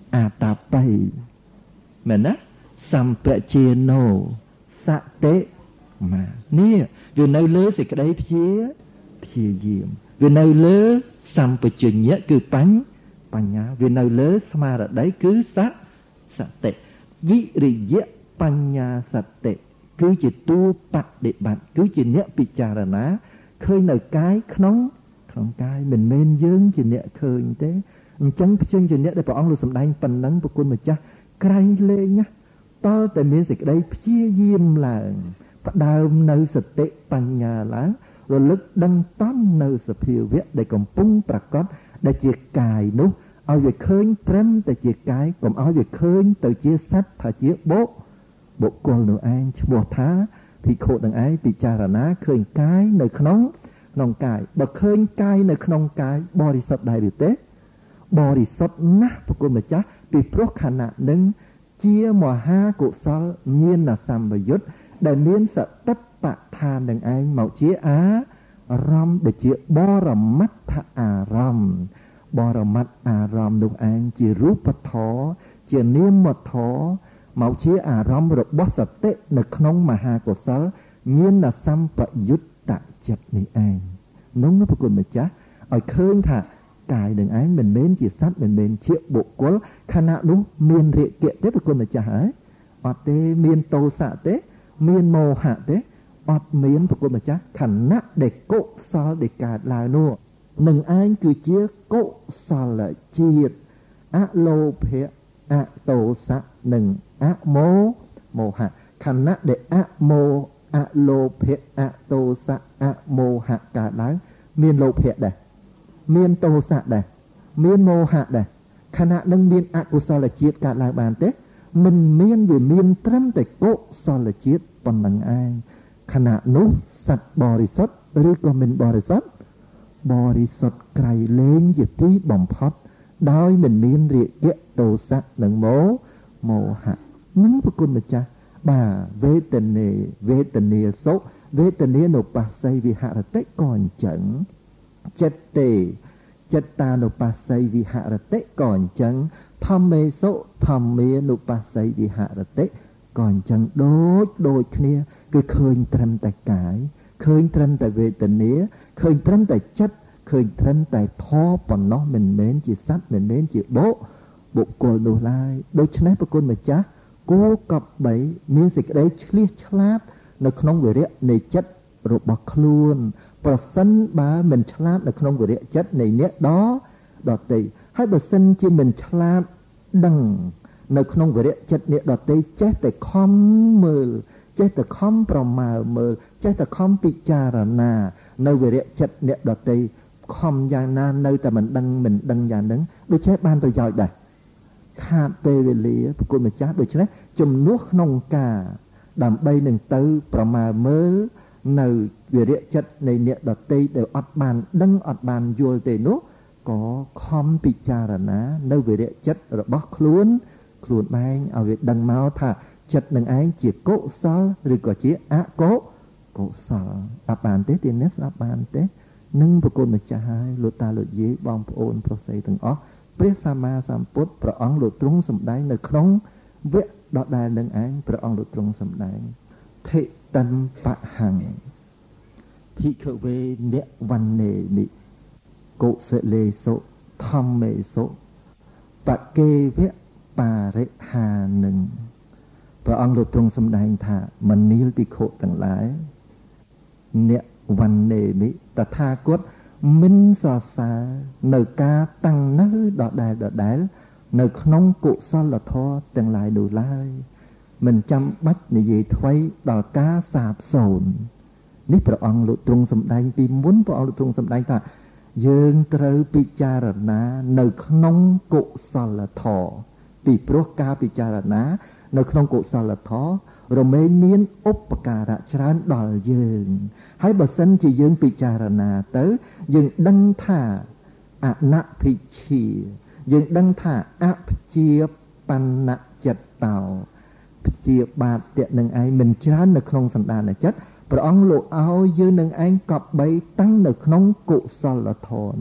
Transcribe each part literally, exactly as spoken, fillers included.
អាតាបៃមែនណាសម្បជាណូសតិមានេះវានៅលើសេចក្តីព្យាព្យាយាមវានៅលើសម្បជញ្ញៈគឺបញ្ញបញ្ញាវានៅលើស្មារតីគឺសសតិវិរិយៈបញ្ញាសតិគឺជាតួបដិបត្តិគឺជាអ្នកពិចារណាឃើញនៅកាយក្នុងក្នុងកាយមិនមែនយើងជាអ្នកឃើញទេអញ្ចឹងព្យញ្ជនៈដែលព្រះអង្គលោកសម្ដែងប៉ុណ្ណឹងប្រគុណម្ចាស់ក្រៃលែងណាតើតែមានសេចក្តីព្យាយាមឡើងផ្ដើមនៅសតិបញ្ញាឡើងរលឹកដឹងតន់នៅសភាវៈដែលកំពុងប្រកបដែលជាកាយនោះឲ្យវាឃើញត្រឹមតែជាកាយកុំឲ្យវាឃើញទៅជាសត្វថាជាបុបុគ្គលនោះឯងឈ្មោះថាភិក្ខុនឹងឯងពិចារណាឃើញកាយនៅក្នុងក្នុងកាយបើឃើញកាយនៅក្នុងកាយបរិសុទ្ធដែរឬទេបរិសុទ្ធណាស់ប្រគុណម្ចាស់ពីព្រោះខណៈនឹងជាមហាកុសលញាណសម្បយុទ្ធដែលមានសតិប្បដ្ឋាននឹងឯងមកជាអារម្មណ៍ដែលជាបរមត្ថអារម្មណ៍បរមត្ថអារម្មណ៍នោះឯងជារូបធម៌ជានាមធម៌មកជាអារម្មណ៍របស់សតិនៅក្នុងមហាកុសលញាណសម្បយុត្តចិត្តនេះឯងនោះប្រគុណម្ចាស់ឲ្យឃើញថាកាយនឹងឯងមិនមែនជាសត្វមិនមែនជាបុគ្គលខណៈនោះមានរាគៈទេប្រគុណម្ចាស់ហើយអត់ទេមានទោសៈទេមានមោហៈទេអត់មានប្រគុណម្ចាស់ខណៈដែលកុសលដែលកើតឡើងនោះនឹងឯងគឺជាកុសលជាតិអលោភៈអទោសៈនិងអមោមោហៈខណៈដែលអមោអលោភៈអទោសៈអមោហៈកើតឡើងមានលោភៈដែរមានទោសៈដែរមានមោហៈដែរខណៈនឹងមានអកុសលជាតិកើតឡើងបានទេមិនមានវាមានត្រឹមតែកុសលជាតិប៉ុណ្ណឹងឯងខណៈនោះសត្វបរិសុទ្ធឬក៏មិនបរិសុទ្ធបរិសុទ្ធក្រៃលែងជាទីបំផុតដោយមិនមានរាគៈទោសៈនិងមោមោហៈនឹងប្រគុណម្ចាស់បាទវេទនេវេទនាសុវេទនានុបស្សីវិហរតិក៏អញ្ចឹងចិត្តទេចិត្តតានុបស្សីវិហរតិក៏អញ្ចឹងធម្មេសុធម្មានុបស្សីវិហរតិក៏អញ្ចឹងដូចដូចគ្នាគឺឃើញត្រឹមតែកាយឃើញត្រឹមតែវេទនាឃើញត្រឹមតែចិត្តឃើញត្រឹមតែធម៌ប៉ុណ្ណោះមិនមែនជាសត្វមិនមែនជាបុបុគ្គលនោះឡើយដូច្នេះប្រគុណម្ចាស់គួរកប់បីមានសេចក្តីឆ្លៀសឆ្លាតនៅក្នុងវិរៈនៃចិត្តរបស់ខ្លួនប្រសិនបើមិនឆ្លាតនៅក្នុងវិរៈចិត្តនៃអ្នកដដតីហើយបើសិនជាមិនឆ្លាតដឹងនៅក្នុងវិរៈចិត្តអ្នកដតីចេះតែខំមើលចេះតែខំប្រមាលមើលចេះតែខំពិចារណានៅវិរៈចិត្តអ្នកដតីខំយ៉ាងណានៅតែមិនដឹងមិនដឹងយ៉ាងហ្នឹងដូចចេះបានប្រយោជន៍ដែរខាតពេលវេលាប្រគុណម្ចាស់ដូច្នេះជំនួសក្នុងការដើម្បីនឹងទៅប្រមាលមើលនៅវិរៈចិត្តនៃអ្នកដតីដែលអត់បានដឹងអត់បានយល់ទេនោះក៏ខំពិចារណានៅវិរៈចិត្តរបស់ខ្លួនខ្លួនឯងឲ្យវាដឹងមកថាចិត្តនឹងឯងជាកុសលឬក៏ជាអកុកុសលអត់បានទេទីនេះស្ដាប់បានទេនឹងប្រគុណម្ចាស់ហើយលោកតាលោកយាយបងប្អូនប្រុសស្រីទាំងអស់ព្រះសម្មាសម្ពុទ្ធព្រះអង្គលោកទ្រង់សម្ដែងនៅក្នុងវគ្គដដែលនឹងឯងព្រះអង្គលោកទ្រង់សម្ដែងធិតੰបហੰភិក្ខវេនវណ្ណេមិកុសលេសុធម្មេសុបកេវៈបរិហានឹងព្រះអង្គលោកទ្រង់សម្ដែងថាមនាលភិក្ខុទាំងឡាយអ្នកវណ្ណេមិតថាគតមិនសរសើរនៅការតាំងនៅដដែលដដែលនៅក្នុងកុសលធម៌ទាំងឡាយនោះឡើយមិនចាំបាច់និយាយថ្មីដល់ការសាបសូន្យនេះព្រះអង្គលោកទ្រង់សម្ដែងពីមុនព្រះអង្គលោកទ្រង់សម្ដែងថាយើងត្រូវពិចារណានៅក្នុងកុសលធម៌ពីព្រោះការពិចារណានៅក្នុងកុសលធម៌រមែងមានឧបការៈច្រើនដល់យើងហើយបើសិនជាយើងពិចារណាទៅយើងដឹងថាអនភិជ្ជាយើងដឹងថាអព្យាបណ្ណចិត្តតោព្យាបាទៈនឹងឯងមិនច្រើននៅក្នុងសន្តានចិត្តព្រះអង្គលោកឲ្យយើងនឹងឯងកប់បីតាំងនៅក្នុងកុសលធម៌នោះ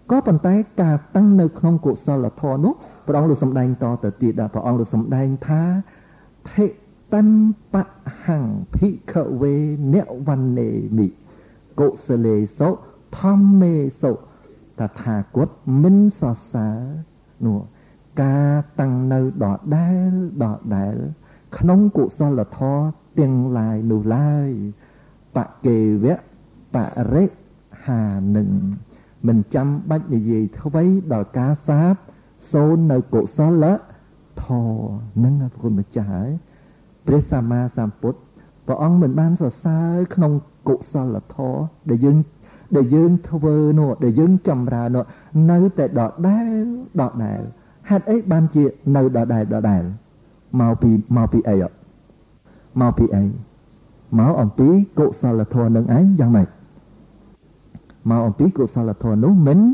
có bàn tay cả tăng nơi không cụ sao là thọ nút và ông được sầm đành to từ tiệt đã và ông được sầm đành tha thế tân bạ hằng thị khợ về nẹo văn nề mị cụ sơ lê số thom mê số ta thà quất minh so xá nụ ca tăng nơi đỏ đá đỏ đá không cụ sao là thọ tiếng lại nụ lai bạ kề vẽ bạ rết hà nừng mình chăm bách như gì thôi vậy đòi cá sáp số nơi cổ xó lỡ thò nâng là con mà trái Presama Samput và ông mình ban sở xa không cổ xó là thò để dương để dương thơ vơ nọ để dương chầm ra nọ nơi tại đọt đá đọt đài hạt ấy ban chia nơi đọt đài đọt đài mau pi mau pi ấy ạ mau pi ấy máu ông tí cổ xó là thò nâng ấy giang này mà ông tí của sao là thọ nấu mình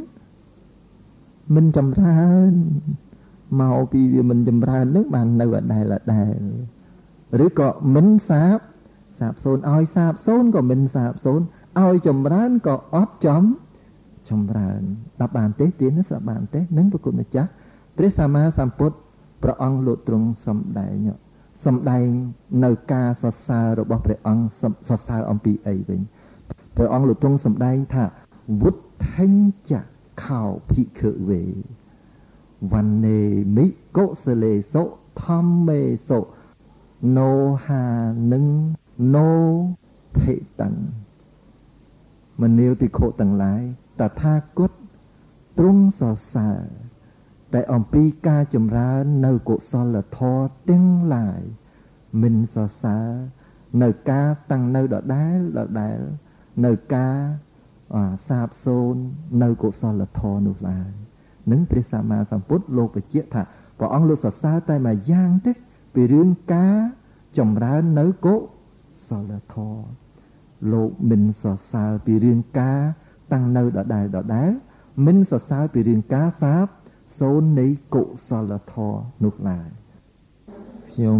mình chầm ra mà ông tí mình chầm ra nước bàn nơi ở đây là đây rồi có mình sáp sáp xôn oi sáp xôn có mình sáp xôn oi chầm ra có ót chấm chầm ra đáp bàn tế tiến nó sẽ bàn tế nâng vào cùng là chắc Presama Samput pra ông lộ trung sầm đại nhọ sầm đại nơi ca so sa rồi bỏ pra ông so sa ông pi ấy vậyព្រះអង្គលោកទ្រង់សម្ដែងថាវុទ្ធិញ្ចខោភិក្ខុវេវណ្ណេមិកុសលេសុធម្មេសុណោហានឹងណោភេតੰមនាលភិក្ខុទាំងឡាយតថាគតទ្រង់សរសើរតែអំពីការចម្រើននៅកុសលធម៌ទាំងឡាយមិនសរសើរនៅការតាំងនៅដដែលដដែលនៅការសាបសូន្យនៅកុសលធម៌នោះឡើយនឹងព្រះសម្មាសម្ពុទ្ធលោកបញ្ជាក់ថាព្រះអង្គលោកសរសើរតែមួយយ៉ាងទេពីរឿងការចម្រើននៅកុសលធម៌លោកមិនសរសើរពីរឿងការតាំងនៅដដែលដដែលមិនសរសើរពីរឿងការសាបសូន្យនៃកុសលធម៌នោះឡើយខ្ញុំ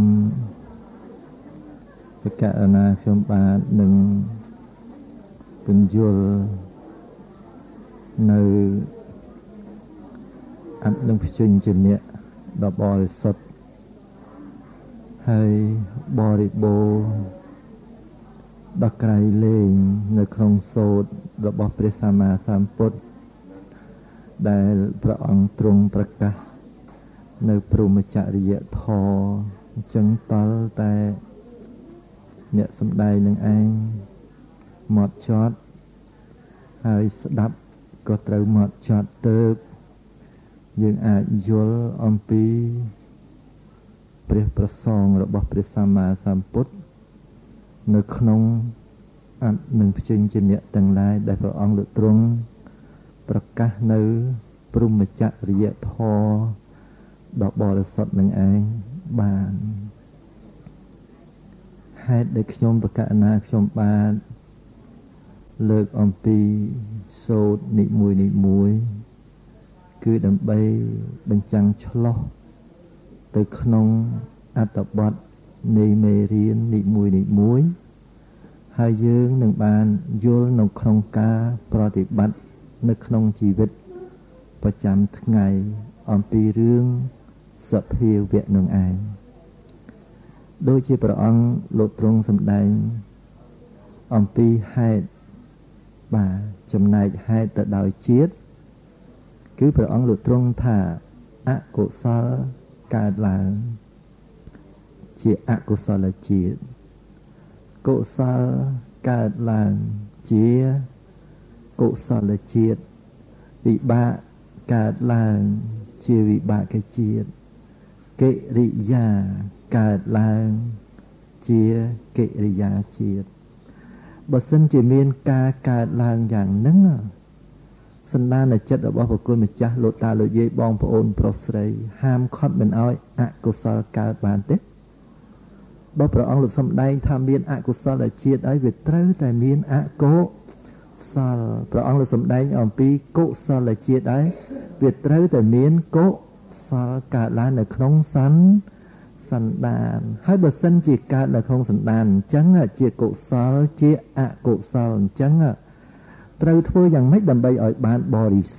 បកករណាខ្ញុំបាទនឹងពន្យល់នៅអត្តនឹងភ្ជញ្ជនៈដ៏បរិសុទ្ធហើយបរិបូរណ៍ដ៏ក្រៃលែងនៅក្នុងសូត្ររបស់ព្រះសម្មាសម្ពុទ្ធដែលព្រះអង្គទ្រង់ប្រកាសនៅព្រហ្មចរិយធម៌អញ្ចឹងតលតែអ្នកសម្ដែងនឹងឯងមកចត់ហើយស្ដាប់ក៏ត្រូវមកចត់ទៅយើងអាចយល់អំពីព្រះប្រសងរបស់ព្រះសម្មាសម្ពុទ្ធនៅក្នុងអត្តនឹងភ្ជញ្ជនៈទាំងឡាយដែលព្រះអង្គលោកទ្រង់ប្រកាសនៅព្រហ្មចរិយធម៌ដ៏បរិសុទ្ធនឹងឯងបានហេតុដែលខ្ញុំបកករណាខ្ញុំបានលើកអំពីសូត្រនិមួយនិមួយគឺដើម្បីបញ្ចាំងឆ្លោះទៅក្នុងអត្ថបទនៃមេរៀននិមួយនិមួយហើយយើងនឹងបានយល់នៅក្នុងការប្រតិបត្តិនៅក្នុងជីវិតប្រចាំថ្ងៃអំពីរឿងសភាវៈនឹងឯងដូចជាព្រះអង្គលោកទ្រង់សម្ដែងអំពីហេតុបាទចំណែកហេតុទៅដោយជាតិគឺព្រះអង្គលោកទ្រង់ថាអកុសលកើតឡើងជាអកុសលជាតិកុសលកើតឡើងជាកុសលជាតិវិបាកកើតឡើងជាវិបាកជាតិកិរិយាកើតឡើងជាកិរិយាជាតិបើសិនជាមានការកើតឡើងយ៉ាងហ្នឹងសន្តានចិត្តរបស់បុគ្គលម្ចាស់លោកតាលោកយាយបងប្អូនប្រុសស្រីហាមឃាត់មិនឲ្យអកុសលកើតបានទេបើព្រះអង្គលោកសម្ដែងថាមានអកុសលជាតិហើយវាត្រូវតែមានអកុសលព្រះអង្គលោកសម្ដែងអំពីកុសលជាតិហើយវាត្រូវតែមានកុសលកើតឡើងនៅក្នុងសន្តានសន្តានហើយបើសិនជាកើតនៅក្នុងសន្តានអញ្ចឹងជាកុសលជាអកុសលអញ្ចឹងត្រូវធ្វើយ៉ាងម៉េចដើម្បីឲ្យបានបរិសុទ្ធ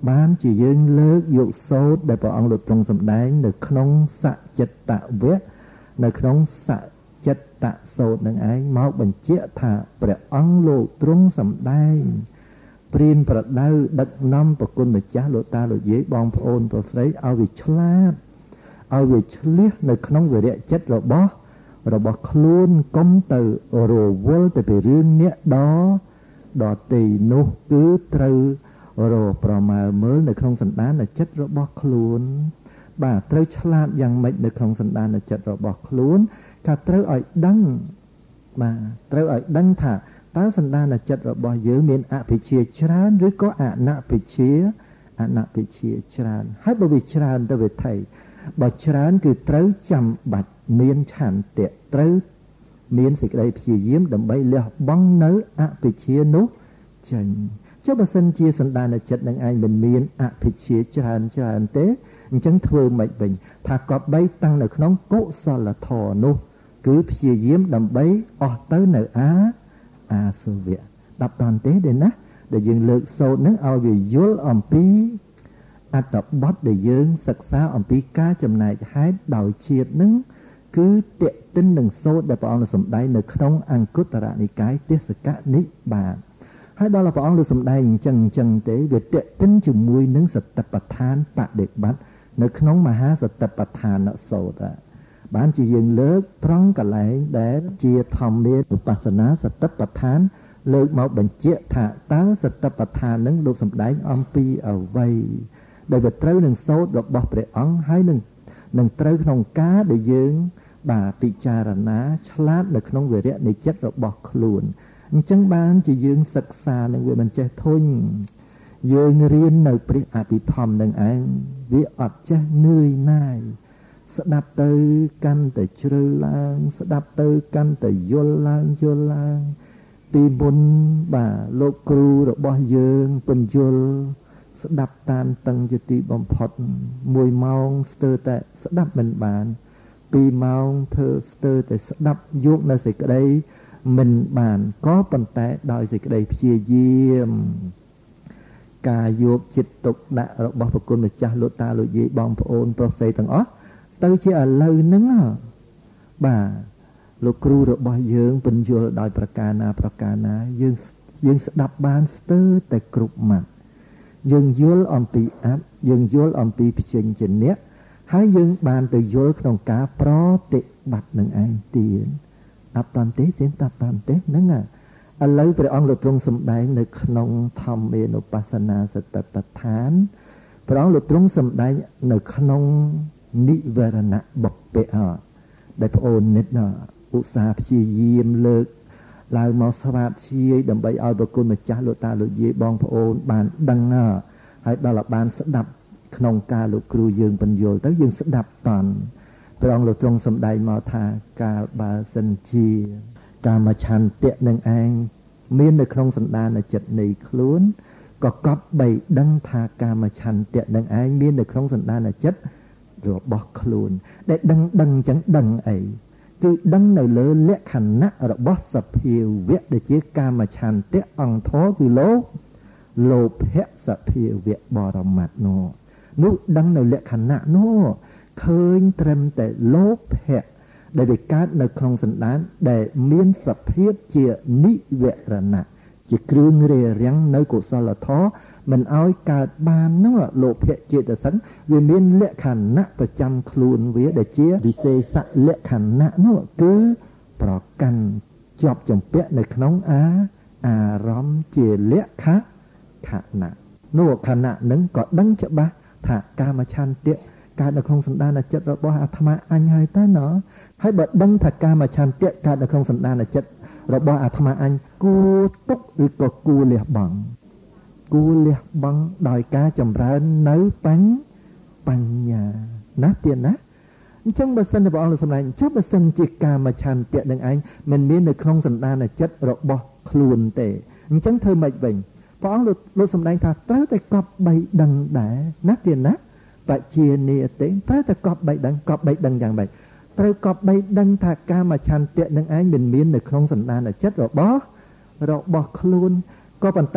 បានជាយើងលើកយកសូត្រដែលព្រះអង្គលោកទ្រង់សម្ដែងនៅក្នុងសច្ចតវៈនៅក្នុងសច្ចតសូត្រនឹងឯងមកបញ្ជាក់ថាព្រះអង្គលោកទ្រង់សម្ដែងព្រានប្រដៅដឹកនាំប្រគុណម្ចាស់លោកតាលោកយាយបងប្អូនប្រុសស្រីឲ្យវាឆ្លាតឲ្យវាឆ្លៀសនៅក្នុងវិរៈចិត្តរបស់របស់ខ្លួនកុំទៅរវល់ទៅពីរឿងអ្នកដដទីនោះគឺត្រូវរប្រមើមើលនៅក្នុងសន្តានចិត្តរបស់ខ្លួនបាទត្រូវឆ្លាតយ៉ាងម៉េចនៅក្នុងសន្តានចិត្តរបស់ខ្លួនថាត្រូវឲ្យដឹងបាទត្រូវឲ្យដឹងថាតើសន្តានចិត្តរបស់យើងមានអភិជ្ជាច្រើនឬក៏អនភិជ្ជាអនភិជ្ជាច្រើនហើយបើវាច្រើនទៅវាថៃបើច្រើនគឺត្រូវចាំបាច់មានឆន្ទៈត្រូវមានសេចក្តីព្យាយាមដើម្បីលះបង់នៅអភិជ្ជានោះចេញចុះបើសិនជាសន្តានចិត្តនឹងឯងមិនមានអភិជ្ជាច្រើនច្រើនទេអញ្ចឹងធ្វើម៉េចវិញថាក៏បីតាំងនៅក្នុងកុសលធម៌នោះគឺព្យាយាមដើម្បីអស់ទៅនៅអាអាសវៈដល់តាន់ទេទេណាដែលយើងលើកសូត្រនឹងឲ្យវាយល់អំពីអត្តបទដែលយើងសិក្សាអំពីការចំណែកហេតុដោយជាតិនឹងគឺតេតិននឹងសូត្រដែលព្រះអង្គសម្ដែងនៅក្នុងអង្គុត្តរនិកាយទេសកនិបាតហើយដល់ព្រះអង្គលើសម្ដែងអញ្ចឹងអញ្ចឹងទេវាតេតិនជាមួយនឹងសតិប្បដ្ឋានបដិបត្តិនៅក្នុងមហាសតិប្បដ្ឋានសូត្របានជាយើងលើកត្រង់កន្លែងដែលជាធម្មានុបស្សនាសតិប្បដ្ឋានលើកមកបញ្ជាក់ថាតើសតិប្បដ្ឋាននឹងលោកសម្ដែងអំពីអ្វីដែលវាត្រូវនឹងសូត្ររបស់ព្រះអង្គហើយនឹងនឹងត្រូវក្នុងការដែលយើងបាទពិចារណាឆ្លាតនៅក្នុងវិរៈនៃចិត្តរបស់ខ្លួនអញ្ចឹងបានជាយើងសិក្សានឹងវាមិនចេះធុញយើងរៀននៅព្រះអភិធម្មនឹងឯងវាអត់ចេះនឿយណាយស្ដាប់ទៅកាន់តែជ្រៅឡើងស្ដាប់ទៅកាន់តែយល់ឡើងយល់ឡើងពីមុនបាទលោកគ្រូរបស់យើងពន្យល់ស្ដាប់តាមតឹងជាទីបំផុតមួយម៉ោងស្ទើរតែស្ដាប់មិនបានពីរម៉ោងធ្វើស្ទើរតែស្ដាប់យកនៅសេចក្តីមិនបានក៏ប៉ុន្តែដោយសេចក្តីព្យាយាមការយកចិត្តទុកដាក់របស់ប្រគុណម្ចាស់លោកតាលោកយាយបងប្អូនប្រុសស្រីទាំងអស់ទៅជាឥឡូវហ្នឹងបាទលោកគ្រូរបស់យើងពន្យល់ដោយប្រការណាប្រការណាយើងយើងស្ដាប់បានស្ទើរតែគ្រប់ម៉ាត់យើងយល់អំពីអត្តយើងយល់អំពីព្យញ្ជនៈហើយយើងបានទៅយល់ក្នុងការប្រតិបត្តិនឹងឯងទៀតអត់តាន់ទេទេតាតាន់ទេហ្នឹងឥឡូវព្រះអង្គលោកទ្រង់សម្ដែងនៅក្នុងធម្មានុបស្សនាសតិប្បដ្ឋានព្រះអង្គលោកទ្រង់សម្ដែងនៅក្នុងនិវរណៈបុព្វៈដែលប្អូននិតឧស្សាហ៍ព្យាយាមលើកឡើងមកស្វាធ្យាយដើម្បីឲ្យប្រគុណម្ចាស់លោកតាលោកយាយបងប្អូនបានដឹងហើយដល់តែបានស្ដាប់ក្នុងការលោកគ្រូយើងបញ្យល់ទៅយើងស្ដាប់តន់ព្រះអង្គលោកទ្រង់សម្ដែងមកថាកាលបើសិនជាកាមឆន្ទៈនឹងឯងមាននៅក្នុងសន្តានចិត្តនៃខ្លួនក៏កប់បីដឹងថាកាមឆន្ទៈនឹងឯងមាននៅក្នុងសន្តានចិត្តរបស់ខ្លួនដែលដឹងដឹងអញ្ចឹងដឹងអីគឺដឹងនៅលើលក្ខណៈរបស់សភាវៈដែលជាកាមឆន្ទៈអង្គធរគឺលោលោភៈសភាវៈបរមត្តនោះនោះដឹងនៅលក្ខណៈនោះឃើញត្រឹមតែលោភៈដែលវាកើតនៅក្នុងសន្តានដែលមានសភាពជានិវរណៈជាគ្រឿងរារាំងនៅកុសលធម៌មិនឲ្យកើតបាននោះលោភៈចេតសិកវាមានលក្ខណៈប្រចាំខ្លួនវាដែលជាវិសេសលក្ខណៈនោះគឺប្រកាន់ជាប់ជំពាក់នៅក្នុងអាអារម្មណ៍ជាលក្ខណៈនោះខណៈនឹងក៏ដឹងច្បាស់ថាកាមឆន្ទៈកើតនៅក្នុងសន្តានចិត្តរបស់អាត្មាអញហើយតើណ៎ហើយបើដឹងថាកាមឆន្ទៈកើតនៅក្នុងសន្តានចិត្តរបស់អាត្មាអញគួរទុកឬក៏គួរលះបង់គួរលះបង់ដោយការចម្រើននៅបញ្ញាណាទៀតណាអញ្ចឹងបើសិនជាព្រះអង្គសម្ដែងចុះបើសិនជាកាមឆន្ទៈនឹងឯងមិនមាននៅក្នុងសន្តានចិត្តរបស់ខ្លួនទេអញ្ចឹងធ្វើម៉េចវិញព្រះអង្គលោកសម្ដែងថាត្រូវតែកប់បីដឹងដែរណាទៀតណាបជានិតិត្រូវតែកប់បីដឹងកប់បីដឹងយ៉ាងម៉េចត្រូវកប់បីដឹងថាកាមឆន្ទៈនឹងឯងមិនមាននៅក្នុងសន្តានចិត្តរបស់របស់ខ្លួនក៏ប៉ុន្តែអ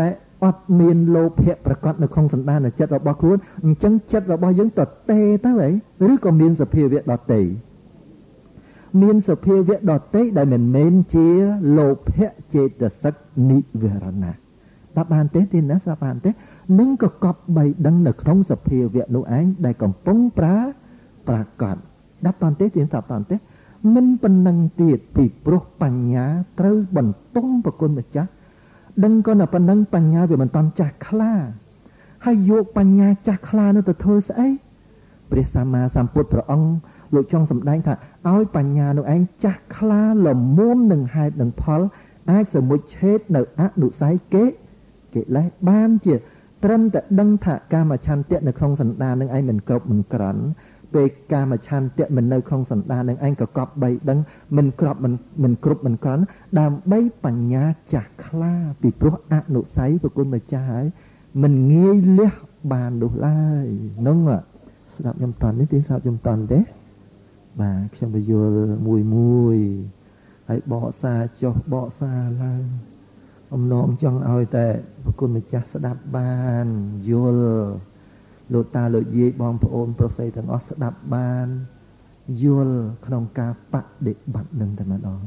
អត់មានលោភៈប្រកបនៅក្នុងសន្តានចិត្តរបស់ខ្លួនអញ្ចឹងចិត្តរបស់យើងតទេទៅហីឬក៏មានសភាវៈដតេមានសភាវៈដតេដែលមិនមែនជាលោភៈចេតសិកនិវរណៈតាមបានទេទីណាស្រាប់បានទេនឹងក៏កប់បីដឹងនៅក្នុងសភាវៈនោះឯងដែលកំពុងប្រើប្រកបដាក់តន្ទេទីស្រាប់តន្ទេមិនប៉ុណ្ណឹងទៀតពីព្រោះបញ្ញាត្រូវបន្ទង់ប្រគុណម្ចាស់ដឹងក៏តែប៉ុណ្ណឹងបញ្ញាវាមិនតាន់ចាស់ខ្លាហើយយកបញ្ញាចាស់ខ្លានោះទៅធ្វើស្អីព្រះសម្មាសម្ពុទ្ធព្រះអង្គលោកចង់សម្ដែងថាឲ្យបញ្ញានោះឯងចាស់ខ្លាល្មមនឹងហេតុនឹងផលអាចសមុជឆេតនៅអនុស័យគេកិលេសបានជាត្រឹមតែដឹងថាកាមឆន្ទៈនៅក្នុងសន្តាននឹងឯងមិនគ្រប់មិនក្រាន់ពេលកាមឆន្ទៈមិននៅក្នុងសន្តាននឹងឯងក៏កប់បីដឹងមិនក្របមិនមិនគ្រប់មិនក្រាន់ដើម្បីបញ្ញាចាស់ខ្លាពីព្រោះអនុស័យប្រគុណម្ចាស់ហើយមិនងាយលះបាននោះឡើយនោះស្ដាប់ខ្ញុំតន់នេះទីស្ដាប់ខ្ញុំតន់ទេបាទខ្ញុំបញ្យល់មួយមួយហើយបកសារចុះបកសារឡើងអំណងចង់ឲ្យតែប្រគុណម្ចាស់ស្ដាប់បានយល់លោកតាលោកយាយបងប្អូនប្រុសស្រីទាំងអស់ស្ដាប់បានយល់ក្នុងការបដិបត្តិនឹងតែម្ដង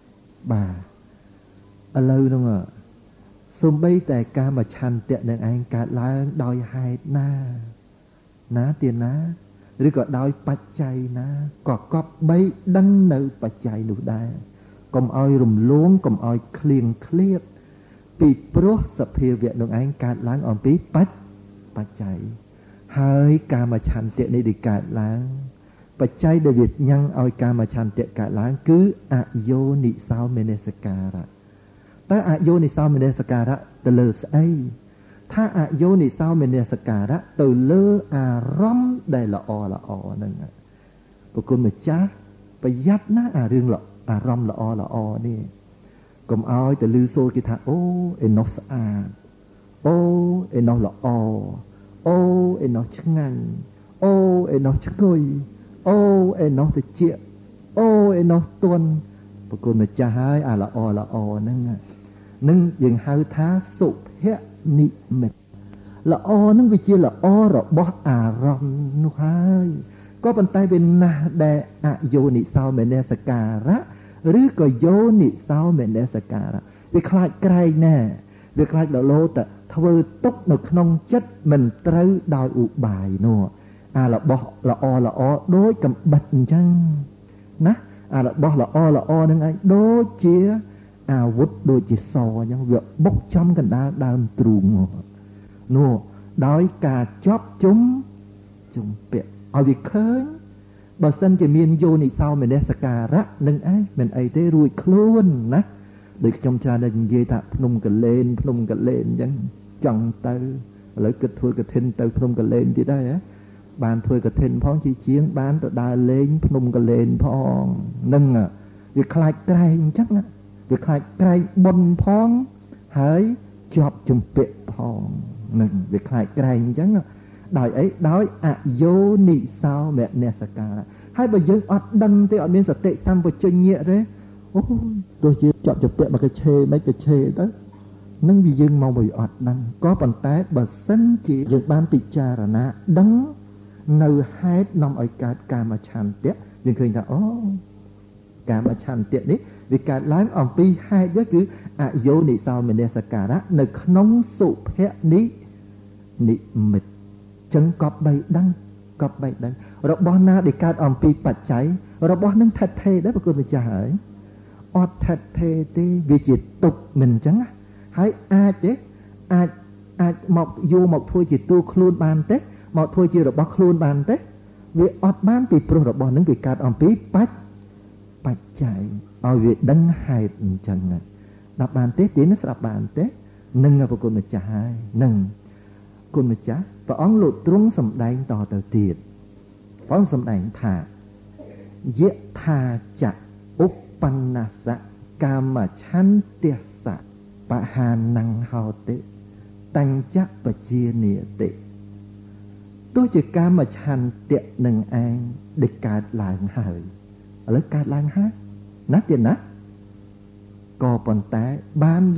បាទឥឡូវហ្នឹងសំបីតែកាមឆន្ទៈនឹងឯងកើតឡើងដោយហេតុណាណាទៀតណាឬក៏ដោយបច្ច័យណាក៏កប់បីដឹងនៅបច្ច័យនោះដែរកុំឲ្យរំលងកុំឲ្យឃ្លៀងឃ្លាតពីព្រោះសភាវៈនឹងឯងកើតឡើងអំពីបច្ចបច្ច័យហើយកាមឆន្ទៈនេះដែលកើតឡើងបច្ច័យដែលវាញ៉ាំងឲ្យកាមឆន្ទៈកើតឡើងគឺអយោនិសោមនសិការៈតើអយោនិសោមនសិការៈទៅលើស្អីថាអយោនិសោមនសិការៈទៅលើអារម្មណ៍ដែលល្អល្អហ្នឹងប្រគុណម្ចាស់ប្រយ័ត្នណាអារឿងអារម្មណ៍ល្អល្អនេះកុំឲ្យទៅលឺសូរគេថាអូឯនោះស្អាតអូឯនោះល្អអូឯនោះឆ្ងាញ់អូឯនោះឈ្ងុយអូឯនោះត្រជាក់អូឯនោះទន់ប្រគុណម្ចាស់ហើយអាល្អល្អហ្នឹងនឹងយើងហៅថាសុភនិមិត្តល្អនឹងវាជាល្អរបស់អារម្មណ៍នោះហើយក៏ប៉ុន្តែវាណាស់ដែលអយោនិសោមនសិការៈឬក៏យោនិសោមនសិការៈវាខ្លាចក្រែងណាវាខ្លាចដលោតធ្វើទុកនៅក្នុងចិត្តមិនត្រូវដោយឧបាយនោះអារបស់ល្អល្អដូចកំបិតអញ្ចឹងណាអារបស់ល្អល្អនឹងឯងដូចជាអាវុធដូចជាសអញ្ចឹងវាបុកចំកណ្ដាលដើមទ្រូងនោះដោយការចប់ជុំជុំពាក់ឲ្យវាឃើញបើសិនជាមានយោនិសោមនសិការៈនឹងឯងមិនអីទេរួចខ្លួនណាដូចខ្ញុំច្រើនតែនិយាយថាភ្នំកលែនភ្នំកលែនអញ្ចឹងចង់ទៅឥឡូវគិតធ្វើកឋិនទៅភ្នំកលែនទៀតដែរហ៎បានធ្វើកឋិនផងជាជាងបានទៅដើរលេងភ្នំកលែនផងនឹងវាខ្លាចក្រែងអញ្ចឹងវាខ្លាចក្រែងបុណ្យផងហើយជាប់ជំពាក់ផងនឹងវាខ្លាចក្រែងអញ្ចឹងដោយអីដោយអយោនិសោមនសិការៈហើយបើយើងអត់ដឹងទេអត់មានសតិសម្បជញ្ញៈទេអូទោះជាជាប់ជំពាក់មកកឆេមិនកឆេទៅនឹងវាយើងមកវាអត់ដឹងក៏ប៉ុន្តែបើសិនជាយើងបានពិចារណាដឹងនៅហេតុនាំឲ្យកើតកាមឆន្ទៈយើងឃើញថាអូកាមឆន្ទៈនេះវាកើតឡើងអំពីហេតុវាគឺអយោនិសោមនសិការៈនៅក្នុងសុភនិនិមិត្តចឹងកប់បីដឹងកប់បីដឹងរបស់ណាដែលកើតអំពីបច្ច័យរបស់នឹងថិតថេរដែរប្រគុណម្ចាស់ហើយអត់ថិតថេរទេវាជាទុកមិនចឹងហើយអាចទេអាចអាចមកយកមកធ្វើជាតួខ្លួនបានទេមកធ្វើជារបស់ខ្លួនបានទេវាអត់បានពីព្រោះរបស់នឹងវាកើតអំពីបច្ចបច្ច័យឲ្យវាដឹងហេតុអញ្ចឹងដល់បានទេទីនេះស្ដាប់បានទេនឹងប្រគុណម្ចាស់ហើយនឹងគុណម្ចាស់ព្រះអង្គលោកទ្រង់សម្ដែងតទៅទៀតព្រះអង្គសម្ដែងថាយៈថាចៈឧបបណ្ណាសៈកាមឆន្ទៈសៈបហានង្ហោតិតញ្ចៈបជានិតិទោះជាកាមឆន្ទៈនឹងឯងដែលកើតឡើងហើយឥឡូវកើតឡើងហើយណាទៀតណាក៏ប៉ុន្តែបានលះ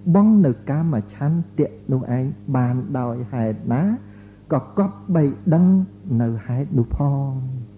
bong nợ cá mà chán tiện nụ anh bàn đòi hại ná có cóp bày đăng nợ hại nụ phong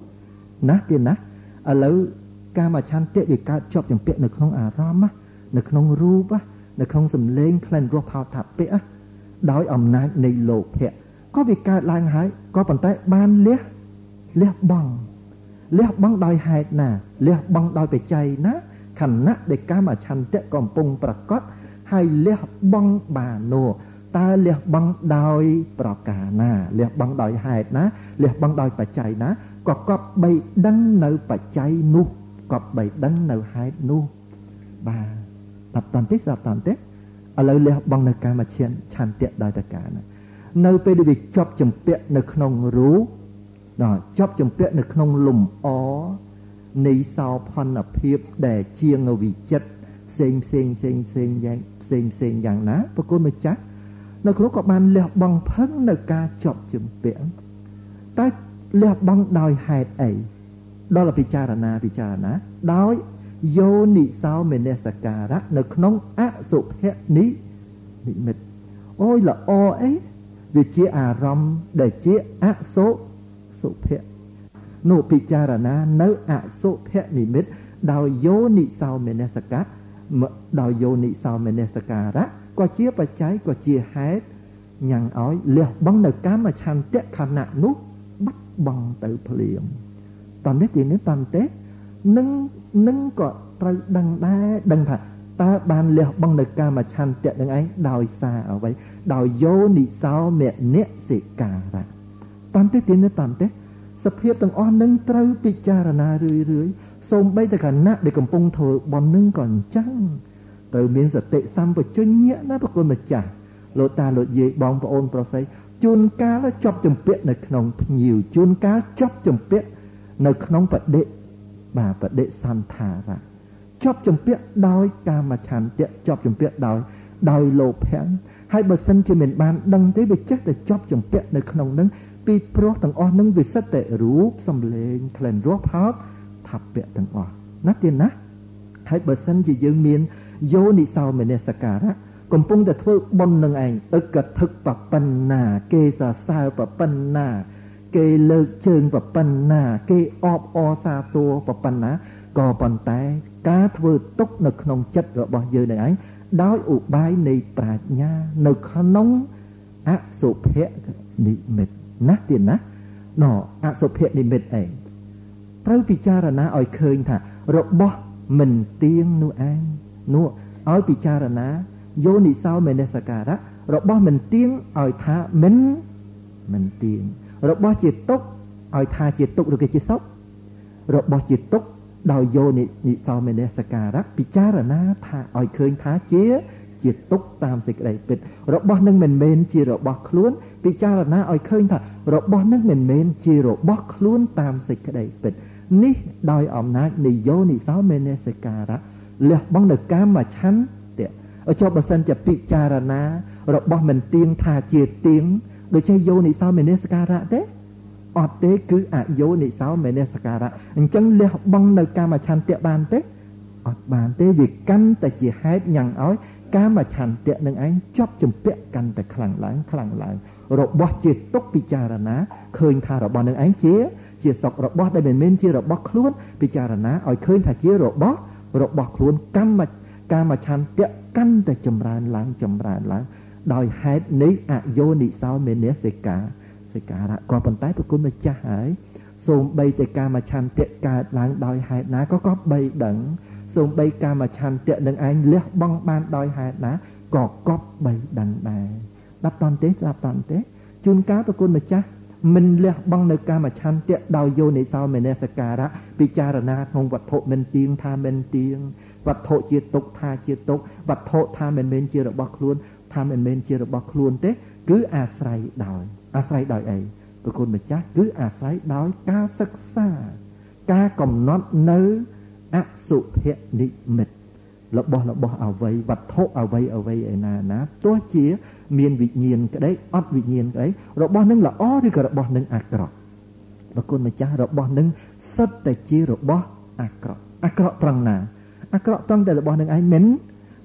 ná tiền ná ở lâu cá mà chán tiện vì cá chọc chẳng tiện nợ không à rom á nợ không rúp á nợ không sầm lên khen rô phao thạp bế á đói ẩm nátในโลกhệ có vì cá lang hái có bàn tay ban liếc liếc bong liếc bong đòi hại nà liếc bong đòiไปใจนะขันนะเด็กกามาชันเตะก่อมปงประกอบให้เลี้ยบังบาโนตาเลี้ยบังดอยประกานาเลี้ยบังดอยหายนะเลี้ยบังดอยปัจจัยนะก็ก็ใบดังเนื้อปัจจัยนุก็ใบดังเนื้อหายนุบาตับตอนเตะตับตอนเตะอะไรเลี้ยบังเนื้อกามาเชียนชันเตะดอยตะกานะเนื้อไปดูจอบจมเปียเนื้อขนมรู้เนาะจอบจมเปียเนื้อขนมหลุมอ๋อในสาวพันธุ์เพียบแด่เชียงอวิจัดเซ็งเซ็งเซ็งเซ็งอย่างเซ็งเซ็งอย่างนะปรากฏมาจักในครุกบันเลี้ยบังเพิ่งในการจบจุ่มเปียงแต่เลี้ยบังดอยหายไอ้ดอยละพิจารณาพิจารณาดอยโยนิสาวเมเนสการะในขนมอะสุเพนินิมิตโอ้ยละโอเอ้วิจิอารมณ์ได้เจอะโสสุเพโนพิจารณาเนื้ออะสุเพนิมิตดอยโยนิสาวเมเนสกะดอยโยนิสาวเมเนสการะก็เชี่ยปัจจัยก็เชี่ยหายอย่างอ้อยเลี้ยบังเนื้อกามาชันเตะขณะนุบัดบังเตอเพลียมตอนนี้ตีนี้ตอนเตะนึ่งนึ่งก็ตรดังได้ดังผ่าตาบานเลี้ยบังเนื้อกามาชันเตะดังไอ้ดอยซาเอาไว้ดอยโยนิสาวเมเนสิการะตอนเตะตีนี้ตอนเตะสเพียบตั้งอ้อนนึ่งตรพิจารณาเรื่อยๆส่งไปแต่กันนะเด็กกำปงเถอบอลนึ่งก่อนจังแต่เมียนสติซ้ำไปจนเนี้ยนะพระคุณมาจ่าโลตาโลเยบองพระองค์โปรไซจุนกาแล้วจบจมเปียในขนมหิวจุนกาจบจมเปียในขนมปัดเดะบาปัดเดะสันธาระจบจมเปียดอยกามาชันเตะจบจมเปียดอยดอยโลแพงให้เบอร์เซนจะเหม็นบานดังได้ไปเจ๊แต่จบจมเปียในขนมนั้นปีโปรต่างอ้อนึงวิสเตรูปสำเลงเคลนรัวพาวทับเปียต่างอ้อนักเรียนนะให้เบอร์เซนจะยังมีโยนิสาวเมเนสการะกำปงแต่ทั่วบนหนึ่งเองเอกกระทึกปะปันนาเกษาซาปะปันนาเกเลิกเชิงปะปันนาเกออบอซาตัวปะปันนาก่อปันแต่กาทวตกในขนมจัดระบายเยอะหนึ่งเองได้อุบายในปราชญาในขนมอสุเพนิมิตนักเรียนนะหนออสุเพนิมิตเองเท่าพิจารณาอ่อยเคยท่าระบายมันเตียงนู่นเองนู่นเอาพิจารณาโยนิสาวเมเนสการะเราบ่มันเตียงเอาท่ามันมันเตียงเราบ่จิตตกเอาท่าจิตตกหรือจิตซบเราบ่จิตตกดาวโยนินิสาวเมเนสการะพิจารณาท่าเอาเคยท่าเจี๊ยจิตตกตามสิ่งใดเป็นเราบ่นึงมันเมนจีเราบ่คล้วนพิจารณาเอาเคยท่าเราบ่นึงมันเมนจีเราบ่คล้วนตามสิ่งใดเป็นนี่ดอยอำนาจในโยนิสาวเมเนสการะเลือกบังเด็กกามาชั้นเดี๋ยวเอาจอบสันจะพิจารณาเราบอกมันเตียงทาเจียเตียงโดยใช้โยนิสาวเมเนสการะเด้อดเต้คืออะโยนิสาวเมเนสการะจังเลือกบังเด็กกามาชั้นเตะบานเต้อดบานเต้วิกันแต่จีให้ยังอ้อยกามาชั้นเตะหนึ่งไอ้จอบจุ่มเปะกันแต่คลั่งหลังคลั่งหลังเราบอกจิตตกพิจารณาเคยทาเราบอกหนึ่งไอ้เจียเจียสอกเราบอกได้เป็นเมนเจียเราบอกคล้วนพิจารณาอ้อยเคยทาเจียเราบอกเราบอกคล้วนกำมาการมาชันเตะกันแต่จำรานล้างจำรานล้างโดยเหตุนี้อะโยนิสาวเมเนสกาสการะก่อนปันท้ายพระคุณมาจะหายส่งใบแต่การมาชันเตะการล้างโดยเหตุนะก็ก็ใบดังส่งใบการมาชันเตะดังไอ้เลี้ยบังบานโดยเหตุนะก็ก็ใบดังได้รับตอนเตะรับตอนเตะจุนก้าพระคุณมาจะมันเลี้ยบังในการมาชันเตะโดยโยนิสาวเมเนสการะพิจารณาของวัตถุเป็นเตียงทาเป็นเตียงวัตถุเจียตกทาเจียตกวัตถุทาเป็นเมนเจียระบอกคล้วนทาเป็นเมนเจียระบอกคล้วนเต้คืออาศัยดอยอาศัยดอยไอ้ปรากฏมาจ้าคืออาศัยดอยกาศึกษากากำนดเนื้ออสุเพนิมิตระบอกระบอกเอาไว้วัตถุเอาไว้เอาไว้ไอ้นานะตัวเจียเมียนวิญญาณก็ได้อดวิญญาณก็ได้ระบอกนึงละอ้อหรือก็ระบอกนึงอักรอปรากฏมาจ้าระบอกนึงสัตแต่เจียระบอกอักรออักรอตรังนาอักรอตรังแต่ระบอกนึงไอ้เหม็น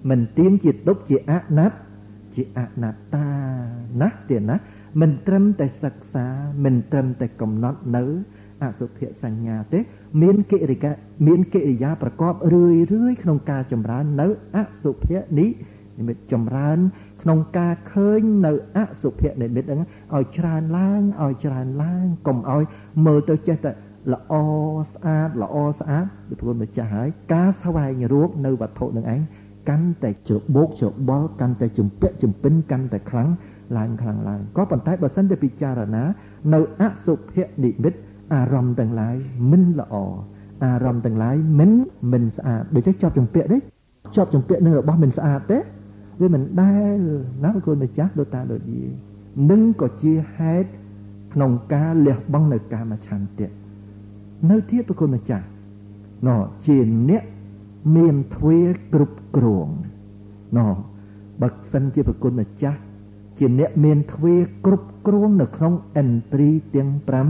mình tiếng chỉ túc chỉ ác nát chỉ ác nát ta nát tiền nát mình trâm tại sặc xa mình trâm tại cầm nót nớ à sụp hiện sang nhà thế miễn kệ thì cả miễn kệ thì giáประกอบ rưỡi rưỡi ក្នុងការចម្រើននៅអសុភៈនេះនិមិត្តចម្រើនក្នុងការឃើញនៅអសុភៈនិមិត្តហ្នឹងឲ្យច្រើនឡើងឲ្យច្រើនឡើងកុំឲ្យមើលទៅចេះតែល្អស្អាតល្អស្អាតពីព្រោះម្ចាស់ហើយការស្វែងរកនៅវត្ថុនឹងឯងកាន់តែច្របូកច្របល់កាន់តែជំពាក់ជំពិនកាន់តែខ្លាំងឡើងខ្លាំងឡើងក៏ប៉ុន្តែបើសិនតែពិចារណានៅអសុភៈនិមិត្តអារម្មណ៍ទាំងឡាយមិនល្អអារម្មណ៍ទាំងឡាយមិនមិនស្អាតដូចជាជាប់ជំពាក់ទេជាប់ជំពាក់នឹងរបស់មិនស្អាតទេវាមិនដែលណាប្រគុណម្ចាស់ដូចតាដូចយាយនឹងក៏ជាហេតុក្នុងការលះបង់នៅកាមឆន្ទៈនៅទៀតប្រគុណម្ចាស់ណោជាអ្នកមានទ្វាគ្រប់គ្រងណោបើសិនជាប្រគុណម្ចាស់ជាអ្នកមានទ្វាគ្រប់គ្រងនៅក្នុងឥន្ទ្រីទាំង5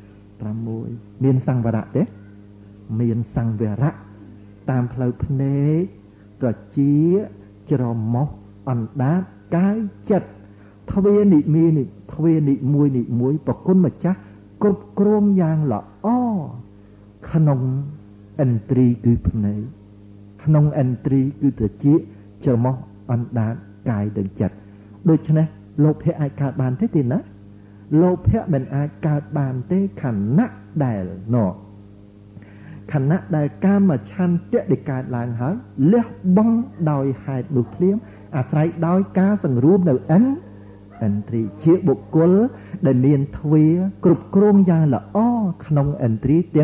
6មានសង្វរៈទេមានសង្វរៈតាមផ្លូវភ្នែកត្រជាច្រមុះអណ្ដាតកាយចិត្តទ្វានិមីនិទ្វានិមួយនិមួយប្រគុណម្ចាស់គ្រប់គ្រងយ៉ាងល្អក្នុងឥន្ទ្រីគឺភ្នែកក្នុងឥន្ទ្រីគឺត្រជាច្រមុះអណ្ដាតកាយនិងចិត្តដូច្នេះលោភៈអាចកើតបានទេទេណាលោភៈមិនអាចកើតបានទេខណៈដែលណោខណៈដែលកាមឆន្ទៈដែលកើតឡើងហើយលះបង់ដោយហេតុនោះភ្លាមអាស្រ័យដោយការសង្រួមនៅអិនឥន្ទ្រីជាបុគ្គលដែលមានទ្វាគ្រប់គ្រងយ៉ាងល្អក្នុងឥន្ទ្រីទាំង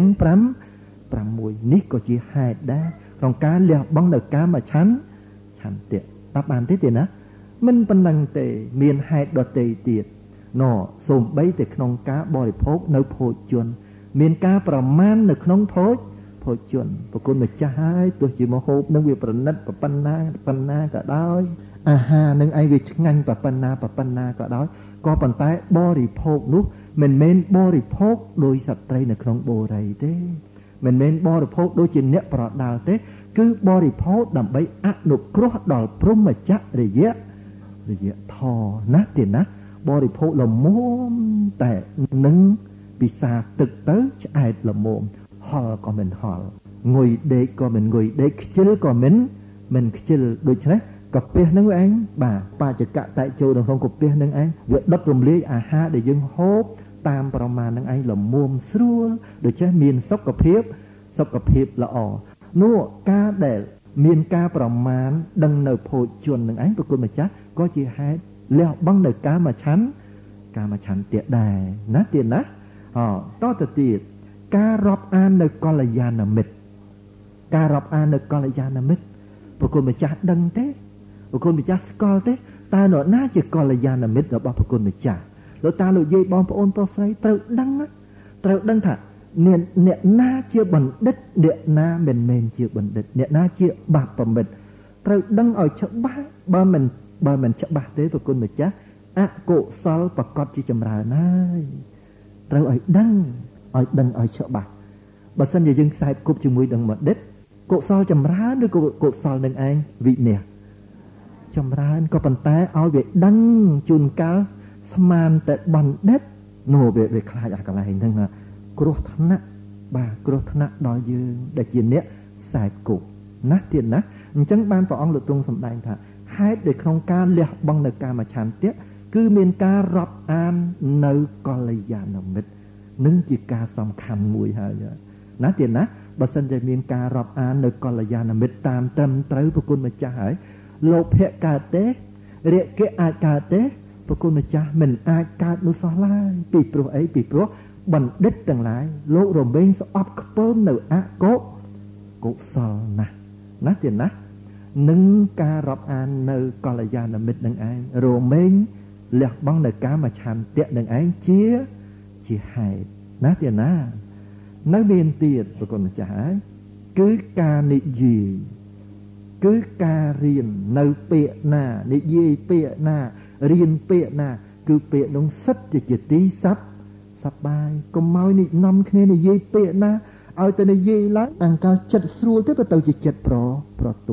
5 6នេះក៏ជាហេតុដែរក្នុងការលះបង់នៅកាមឆន្ទឆន្ទៈតើបានទេទេណាមិនប៉ុណ្ណឹងទេមានហេតុដទៃទៀតណោសូម្បីតែក្នុងការបរិភោគនៅភោជនមានការប្រមាណនៅក្នុងភោជភោជនប្រគុណម្ចាស់ហើយទោះជាមហូបនឹងវាប្រណិតប៉ុណ្ណាប៉ុណ្ណាក៏ដោយអាហារនឹងឯងវាឆ្ងាញ់ប៉ុណ្ណាប៉ុណ្ណាក៏ដោយក៏ប៉ុន្តែបរិភោគនោះមិនមែនបរិភោគដោយសត្វត្រីនៅក្នុងបូរីទេមិនមែនបរិភោគដូចជាអ្នកប្រដាល់ទេគឺបរិភោគដើម្បីអនុគ្រោះដល់ព្រហ្មចរិយៈរយៈធរណាទៀតណាបរិភោគល្មមតែនឹងពិសាទឹកទៅឆ្អែតល្មមហល់ក៏មិនហល់ងុយដេកក៏មិនងុយដេកខ្ជិលក៏មិនមិនខ្ជិលដូច្នេះកាពះនឹងឯងបាទបច្ចកតេចូលនៅក្នុងកាពះនឹងឯងវាដុតរំលាយអាហារដែលយើងហូបតាមប្រមាណនឹងឯងល្មមស្រួលដូច្នេះមានសុខភាពសុខភាពល្អនោះការដែលមានការប្រមាណដឹងនៅភោជននឹងឯងប្រគុណម្ចាស់ក៏ជាហេតុលះបង់នៅកាមឆន្ទកាមឆន្ទៈដែរណាទៀតណាអតទៅទៀតការរាប់អាននៅកល្យាណមិត្តការរាប់អាននៅកល្យាណមិត្តប្រគុណម្ចាស់ដឹងទេប្រគុណម្ចាស់ស្គាល់ទេតើនរណាជាកល្យាណមិត្តរបស់ប្រគុណម្ចាស់លោកតាលោកយាយបងប្អូនប្រុសស្រីត្រូវដឹងត្រូវដឹងថាអ្នកអ្នកណាជាបណ្ឌិតអ្នកណាមិនមែនជាបណ្ឌិតអ្នកណាជាបាបមិត្តត្រូវដឹងឲ្យច្បាស់បើមិនបើមិនច្បាស់ទេប្រគុណម្ចាស់អកុសលប្រកបជាចម្រើនហើយត្រូវឲ្យដឹងឲ្យដឹងឲ្យច្បាស់បើសិនជាយើងខ្សែគប់ជាមួយនឹងបណ្ឌិតកុសលចម្រើនឬក៏កុសលនឹងឯងវិន័យចម្រើនក៏ប៉ុន្តែឲ្យវាដឹងជួនកាលស្មានតែបណ្ឌិតនោះវាវាខ្លាចអាកន្លែងហ្នឹងគ្រោះថ្នាក់បាទគ្រោះថ្នាក់ដល់យើងដែលជាអ្នកខ្សែគប់ណាទៀតណាអញ្ចឹងបានព្រះអង្គលោកទ្រង់សម្ដែងថាហេតុដែលក្នុងការលះបង់នៅកាមឆន្ទៈគឺមានការរាប់អាននៅកល្យាណមិត្តនឹងជាការសំខាន់មួយហើយណាទៀតណាបើសិនជាមានការរាប់អាននៅកល្យាណមិត្តតាមត្រឹមត្រូវប្រគុណម្ចាស់ហើយលោភៈកើតទេរាគៈអាចកើតទេប្រគុណម្ចាស់មិនអាចកើតនោះសោះឡើយពីព្រោះអីពីព្រោះបណ្ឌិតទាំងឡាយលោករមែងស្អប់ខ្ពើមនៅអកុកុសលណាស់ណាទៀតណានឹងការរាប់អាននៅកល្យាណមិត្តនឹងឯងរមែងលះបង់នៅកាមឆន្ទៈនឹងឯងជាជាហេតុណាទៀតណានៅមានទៀតប្រគុណម្ចាស់ហើយគឺការនិយាយគឺការរៀននៅពាក្យណានិយាយពាក្យណារៀនពាក្យណាគឺពាក្យនោះសិតជាទីសັບសប្បាយកុំឲ្យនិនំគ្នានិយាយពាក្យណាឲ្យតែនិយាយឡើងអង្កលចិត្តស្រួលទេបើទៅជាចិត្តប្រប្រទុ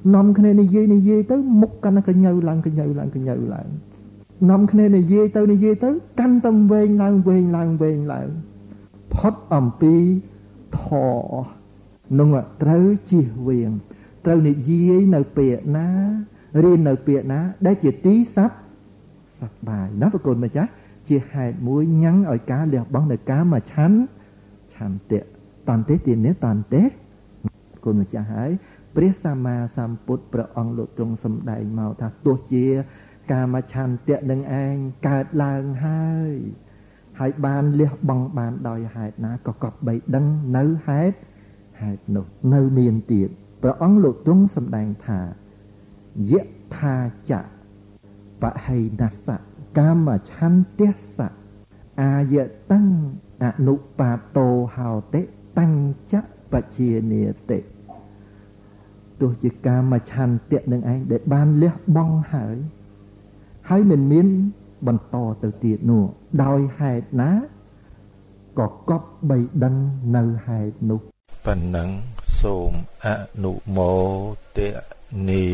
nằm cái này này dây này dây tới múc canh cái nhau lăn cái nhau lăn cái nhau lại nằm cái này này dây tới này dây tới canh tâm về lăn về lăn về lăn phật ẩm pi thọ nông ạ trâu chi viền trâu này dây nở bịa ná riêng nở bịa ná đây chỉ tí sắp sắp bài nó phải còn mà chắc chỉ hai mũi nhắn ở cá liệt bóng là cá mà chán chán tiệt toàn tế tiền nếu toàn tế còn mà chả hãyព្រះសម្មាសម្ពុទ្ធព្រះអង្គលោកទ្រង់សម្ដែងមកថាទោះជាកាមឆន្ទៈនឹងឯងកើតឡើងហើយហើយបានលះបង់បានដោយហេតុណាក៏កប់បីដឹងនៅហេតុហេតុនោះនៅមានទៀតព្រះអង្គលោកទ្រង់សម្ដែងថាយៈថាចៈបហៃណស្សៈកាមឆន្ទៈសៈអាយតੰអនុបាតោហោតិតੰចៈបជានេតិទោះជាកាមឆន្ទៈនឹងឯងដែលបានលះបង់ហើយហើយមិនមានបន្តទៅទៀតនោះដោយហេតុណាក៏កប់បីដឹងនៅហេតុនោះប៉ុណ្ណឹងសូមអនុមោទនា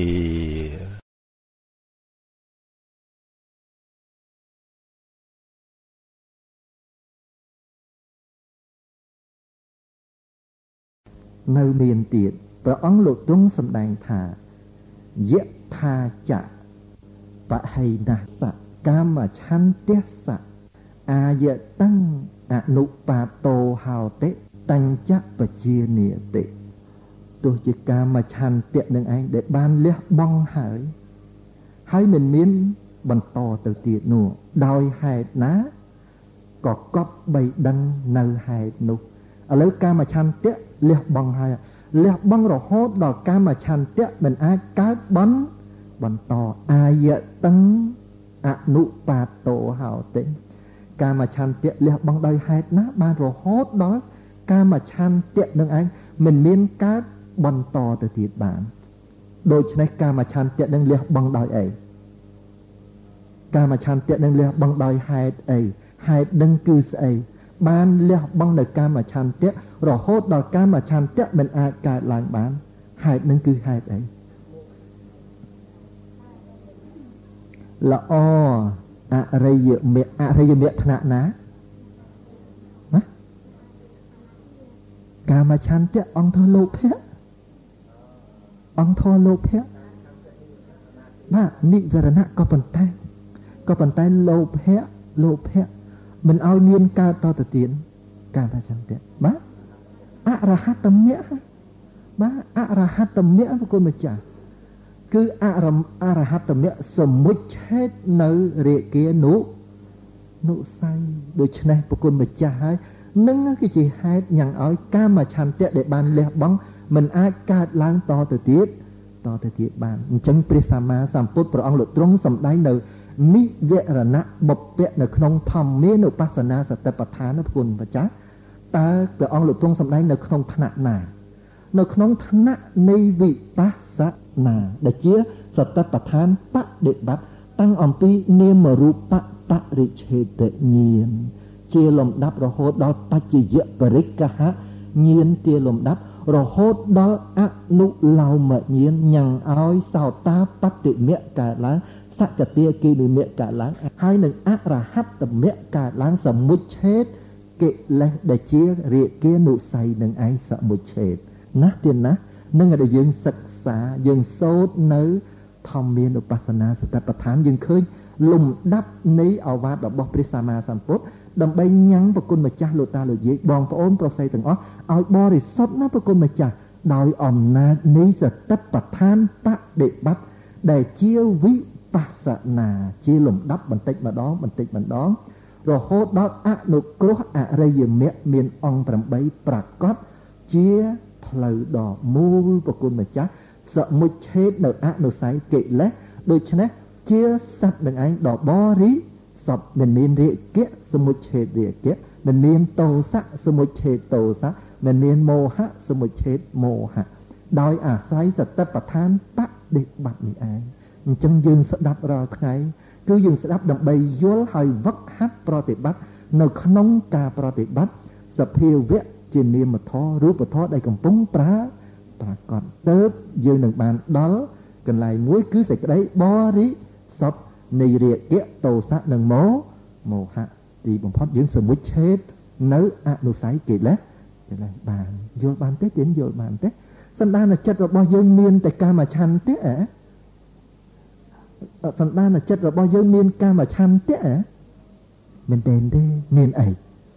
នៅមានទៀតព្រះអង្គលោកទ្រង់សម្ដែងថាយៈថាចៈបហៃណស្សៈកាមឆន្ទៈសៈអាយតੰអនុបាតោហោតិតੰចៈបជានេតិទោះជាកាមឆន្ទៈនឹងឯងដែលបានលះបង់ហើយហើយមិនមានបន្តទៅទៀតនោះដោយហេតុណាក៏កប់បីដឹងនៅហេតុនោះឥឡូវកាមឆន្ទៈលះបង់ហើយលះបង់រហូតដល់កាមឆន្ទៈមិនអាចកើតបន់បន្តអាយតੰអនុបាតោហោតិកាមឆន្ទៈលះបង់ដោយហេតុណាបានរហូតដល់កាមឆន្ទៈនឹងឯងមិនមានកើតបន្តទៅទៀតបានដូច្នេះកាមឆន្ទៈនឹងលះបង់ដោយអីកាមឆន្ទៈនឹងលះបង់ដោយហេតុអីហេតុនឹងគឺស្អីបានលះបង់នៅកាមឆន្ទៈរហូតដល់កាមឆន្ទៈមិនអាចកើតឡើងបានហេតុនឹងគឺហេតុអីល្អអរិយមគ្គអរិយមគ្គថ្នាក់ណាណាកាមឆន្ទៈអង្គធលោភៈអង្គធលោភៈបាទនិវរណៈក៏ប៉ុន្តែក៏ប៉ុន្តែលោភៈលោភៈមិនឲ្យមានកើតតទៅទៀតកាមឆន្ទៈបាទអរហត្តមគ្គបាទអរហត្តមគ្គប្រគុណម្ចាស់គឺអរអរហត្តមគ្គសមុច្ឆេទនៅរាគានុនុស័យដូច្នេះប្រគុណម្ចាស់ហើយនឹងគឺជាហេតុញ៉ាំងឲ្យកាមឆន្ទៈដែលបានលះបង់មិនអាចកើតឡើងតទៅទៀតតទៅទៀតបានអញ្ចឹងព្រះសម្មាសម្ពុទ្ធព្រះអង្គលោកទ្រង់សម្ដែងនៅនិវរណៈបុព្វៈនៅក្នុងធម្មានុបស្សនាសតិប្បដ្ឋានប្រគុណម្ចាស់តើព្រះអង្គលោកទ្រង់សម្ដែងនៅក្នុងថ្នាក់ណានៅក្នុងថ្នាក់នៃវិបស្សនាដែលជាសតិប្បដ្ឋានបដិបត្តិតាំងអំពីនាមរូបបរិច្ឆេទញាណជាលំដាប់រហូតដល់បច្ចយបរិក្ខហញាណជាលំដាប់រហូតដល់អនុឡោមញាណញ៉ាំងឲ្យសោតាបត្តិមគ្គកើតឡើងសកតាគិមិមគ្គកើតឡើងហើយនឹងអរហត្តមគ្គកើតឡើងសមុច្ឆេទកិលេសដែលជារាគានុស័យនឹងឯងសមុច្ឆេទណាស់ទៀតណានឹងដែលយើងសិក្សាយើងសូត្រនៅធម្មានុបស្សនាសតិប្បដ្ឋានយើងឃើញលំដាប់នៃឱវាទរបស់ព្រះសម្មាសម្ពុទ្ធដើម្បីញ៉ាំងប្រគុណម្ចាស់លោកតាលោកយាយបងប្អូនប្រុសស្រីទាំងអស់ឲ្យបរិសុទ្ធណាប្រគុណម្ចាស់ដោយអំណាចនៃសតិប្បដ្ឋានបដិបត្តិដែលជាវិបស្សនាជាលំដាប់បន្តិចម្ដងបន្តិចម្ដងរហូតដល់អនុគ្រោះអរិយមគ្គមានអង្គប្រាំប្រកបជាផ្លូវដ៏មូលប្រគុណម្ចាស់សមុច្ឆេទនៅអនុស័យកិលេសដូច្នេះជាសត្វនឹងឯងដ៏បរិសុទ្ធមិនមានរាគៈសមុច្ឆេទរាគៈមិនមានទោសៈសមុច្ឆេទទោសៈមិនមានមោហៈសមុច្ឆេទមោហៈដោយអាស្រ័យសតិប្បដ្ឋានបដិបត្តិនេះឯងអញ្ចឹងយើងស្ដាប់រាល់ថ្ងៃគឺយើងស្ដាប់ដើម្បីយល់ហើយវឹកហាត់ប្រតិបត្តិនៅក្នុងការប្រតិបត្តិសភាវៈជានាមធម៌រូបធម៌ដែលកំពុងប្រើ bà con tớp dương đừng bàn đó cần lại muối cứ sạch đấy bó rí sọp nì rịa kẹ tổ sát nâng mố mồ hạ thì bóng phát dưỡng sơ mút chết nấu ạ nụ sái kì lết thì là bàn vô bàn tết đến vô bàn tết sân đan là chất rồi bao dương miên tại ca mà chăn tết ạ sân đan là chất rồi bao dương miên ca mà chăn tết ạ mình đền đê miên ấy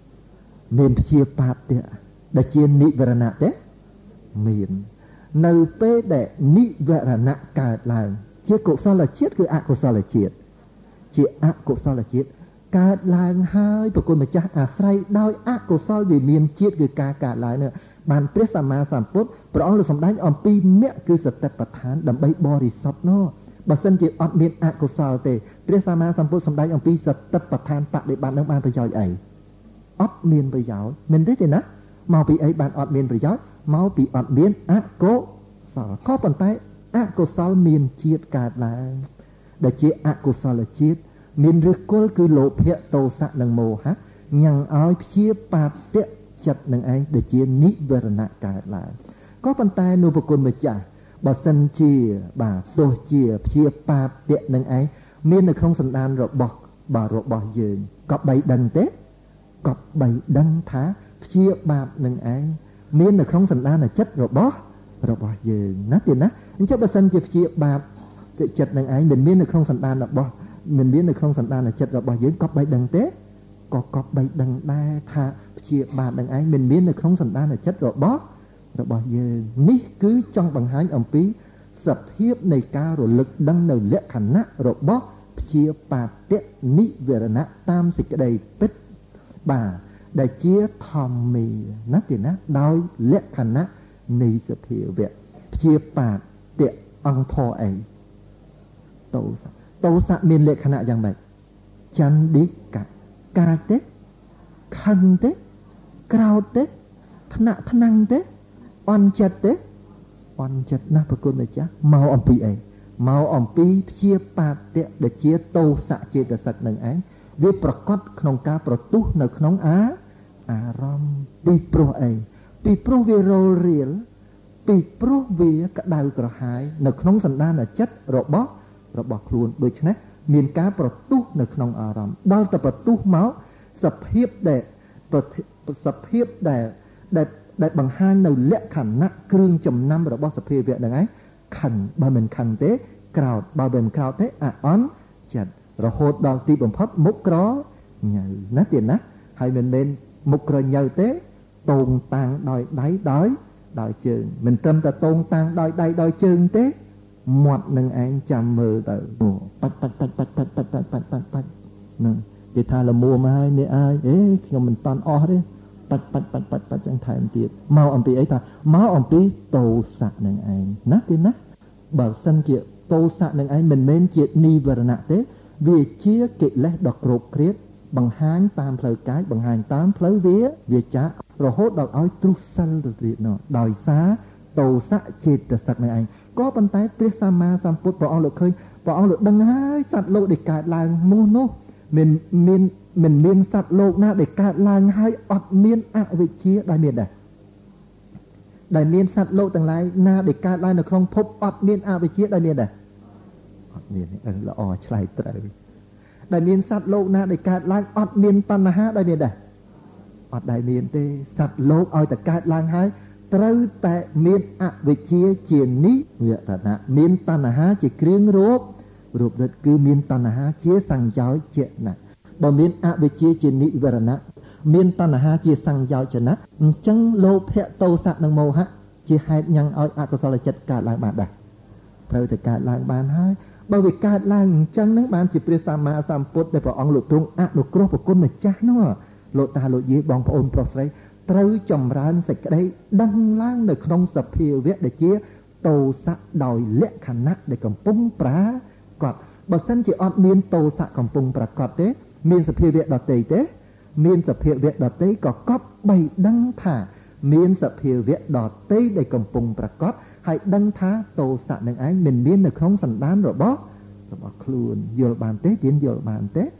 miên chia bát tết đã chia nị vera nạ tết miên nâu phê để nị vera nạ cả là chia cổ sao là chiếtคือạ cổ sao là chiết chia ạ cổ sao là chiết cả làng haiประคุณម្ចាស់អាស្រ័យដោយអកុសលវិមានជាតិគឺការកើតឡើងនេះបានព្រះសម្មាសម្ពុទ្ធព្រះអង្គលោកសម្ដែងអំពីមគ្គគឺសតិប្បដ្ឋានដើម្បីបរិសុទ្ធនោះបើសិនជាអត់មានអកុសលទេព្រះសម្មាសម្ពុទ្ធសម្ដែងអំពីសតិប្បដ្ឋានបដិបត្តិនឹងបានប្រយោជន៍អីអត់មានប្រយោជន៍មិនទេទេណាមកពីអីបានអត់មានប្រយោជន៍មកពីអត់មានអកុសលក៏ប៉ុន្តែអកុសលមានជាតិកើតឡើងដែលជាអកុសលជាតិមានឫសគល់គឺលោភៈទោសៈនិងមោហៈញ៉ាំងឲ្យព្យាបាទៈចិត្តនឹងឯងដែលជានិវរណៈកើតឡើងក៏ប៉ុន្តែនោះប្រគុណម្ចាស់បើសិនជាបាទទោះជាព្យាបាទៈនឹងឯងមាននៅក្នុងសន្តានរបស់បាទរបស់យើងក៏បីដឹងទេក៏បីដឹងថាព្យាបាទនឹងឯងមាននៅក្នុងសន្តានចិត្តរបស់របស់យើងណាទៀតណាអញ្ចឹងបើសិនជាព្យាបាទចិត្តនឹងឯងមិនមាននៅក្នុងសន្តានរបស់មិនមាននៅក្នុងសន្តានចិត្តរបស់យើងក៏បីដឹងទេក៏ក៏បីដឹងដែរថាព្យាបាទនឹងឯងមិនមាននៅក្នុងសន្តានចិត្តរបស់របស់យើងនេះគឺចង់បង្ហាញអំពីសភាពនៃការរលឹកដឹងនៅលក្ខណៈរបស់ព្យាបាទៈនិវរណៈតាមសេចក្តីពិតបាទដែលជាធម្មាណាទេណាដោយលក្ខណៈនៃសភាវៈព្យាបាទៈអង្គធរអីតោសៈតោសៈមានលក្ខណៈយ៉ាងម៉េចចន្តិកៈកាចទេខឹងទេក្រោធទេថ្នាក់ថ្នាំងទេអន់ចិត្តទេអន់ចិត្តណាស់ប្រគុណម្ចាស់មកអំពីអីមកអំពីព្យាបាទៈដែលជាតោសៈចេតសិកនឹងឯងវាប្រកបក្នុងការប្រទុះនៅក្នុងអាអារម្មណ៍ពីព្រោះអីពីព្រោះវារលរៀលពីព្រោះវាក្តៅក្រហាយនៅក្នុងសន្តានចិត្តរបស់របស់ខ្លួនដូច្នេះមានការប្រទុះនៅក្នុងអារម្មណ៍ដល់តែប្រទុះមកសភាពដែលសភាពដែលដែលដែលបង្ហាញនៅលក្ខណៈគ្រឿងចំណាំរបស់សភាវៈហ្នឹងឯងខឹងបើមិនខឹងទេក្រោធបើមិនក្រោធទេអអន់ចិត្តរហូតដល់ទីបំផុតមុខក្រញើណាទៀតណាហើយមិនមែនមុខក្រញើទេតោងតាំងដោយដៃដោយដោយជើងមិនត្រឹមតែតោងតាំងដោយដៃដោយជើងទេមាត់នឹងឯងចាំមើលទៅបាច់បាច់បាច់បាច់បាច់បាច់បាច់បាច់បាច់បាច់ហ្នឹងគេថាលមួមហើយនេះអើយអេខ្ញុំមិនតាន់អស់ទេបាច់បាច់បាច់បាច់បាច់ចឹងថែមទៀតមកអំពីអីថាមកអំពីតោសៈនឹងឯងណាទេណាបើសិនជាតោសៈនឹងឯងមិនមែនជានិវរណៈទេវាជាកិលេសដ៏គ្រោកគ្រាតបង្ហាញតាមផ្លូវកាយបង្ហាញតាមផ្លូវវាវាចារហូតដល់ឲ្យទ្រុសិលទៅទៀតនោះដោយសារតោសៈចេតសិកនឹងឯងក៏ប៉ុន្តែព្រះសម្មាសម្ពុទ្ធព្រះអង្គលោកឃើញព្រះអង្គលោកដឹងហើយសត្វលោកដែលកើតឡើងនោះនោះមិនមានមិនមានសត្វលោកណាដែលកើតឡើងហើយអត់មានអវិជ្ជាដែលមានដែរដែលមានសត្វលោកទាំងឡាយណាដែលកើតឡើងនៅក្នុងភពអត់មានអវិជ្ជាដែលមានដែរអត់មានអឺល្អឆ្លើយត្រូវដែលមានសត្វលោកណាដែលកើតឡើងអត់មានតណ្ហាដែលមានដែរអត់ដែលមានទេសត្វលោកឲ្យតែកើតឡើងហើយត្រូវតែមានអវិជ្ជាជានិវរណៈមានតណ្ហាជាគ្រឿងរូបរូបដូចគឺមានតណ្ហាជាសញ្ញោចនៈបើមានអវិជ្ជាជានិវរណៈមានតណ្ហាជាសញ្ញោចនៈអញ្ចឹងលោភៈទោសៈនិងមោហៈជាហេតុញ៉ាំងឲ្យអកុសលចិត្តកើតឡើងបានដែរត្រូវតែកើតឡើងបានហើយបើវាកើតឡើងអញ្ចឹងនឹងបានជាព្រះសម្មាសម្ពុទ្ធដែលព្រះអង្គលោកទ្រង់អនុគ្រោះប្រគុណម្ចាស់នោះលោកតាលោកយាយបងប្អូនប្រុសស្រីត្រូវចម្រើនសេចក្តីដឹងឡើងនៅក្នុងសភាវៈដែលជាតោសៈដោយលក្ខណៈដែលកំពុងប្រាកដបើសិនជាអត់មានតោសៈកំពុងប្រាកដទេមានសភាវៈដតីទេមានសភាវៈដតីក៏កប់បីដឹងថាមានសភាវៈដតីដែលកំពុងប្រាកដហើយដឹងថាតោសៈនឹងឯងមិនមាននៅក្នុងសន្តានរបស់របស់ខ្លួនយល់បានទេទៀនយល់បានទេ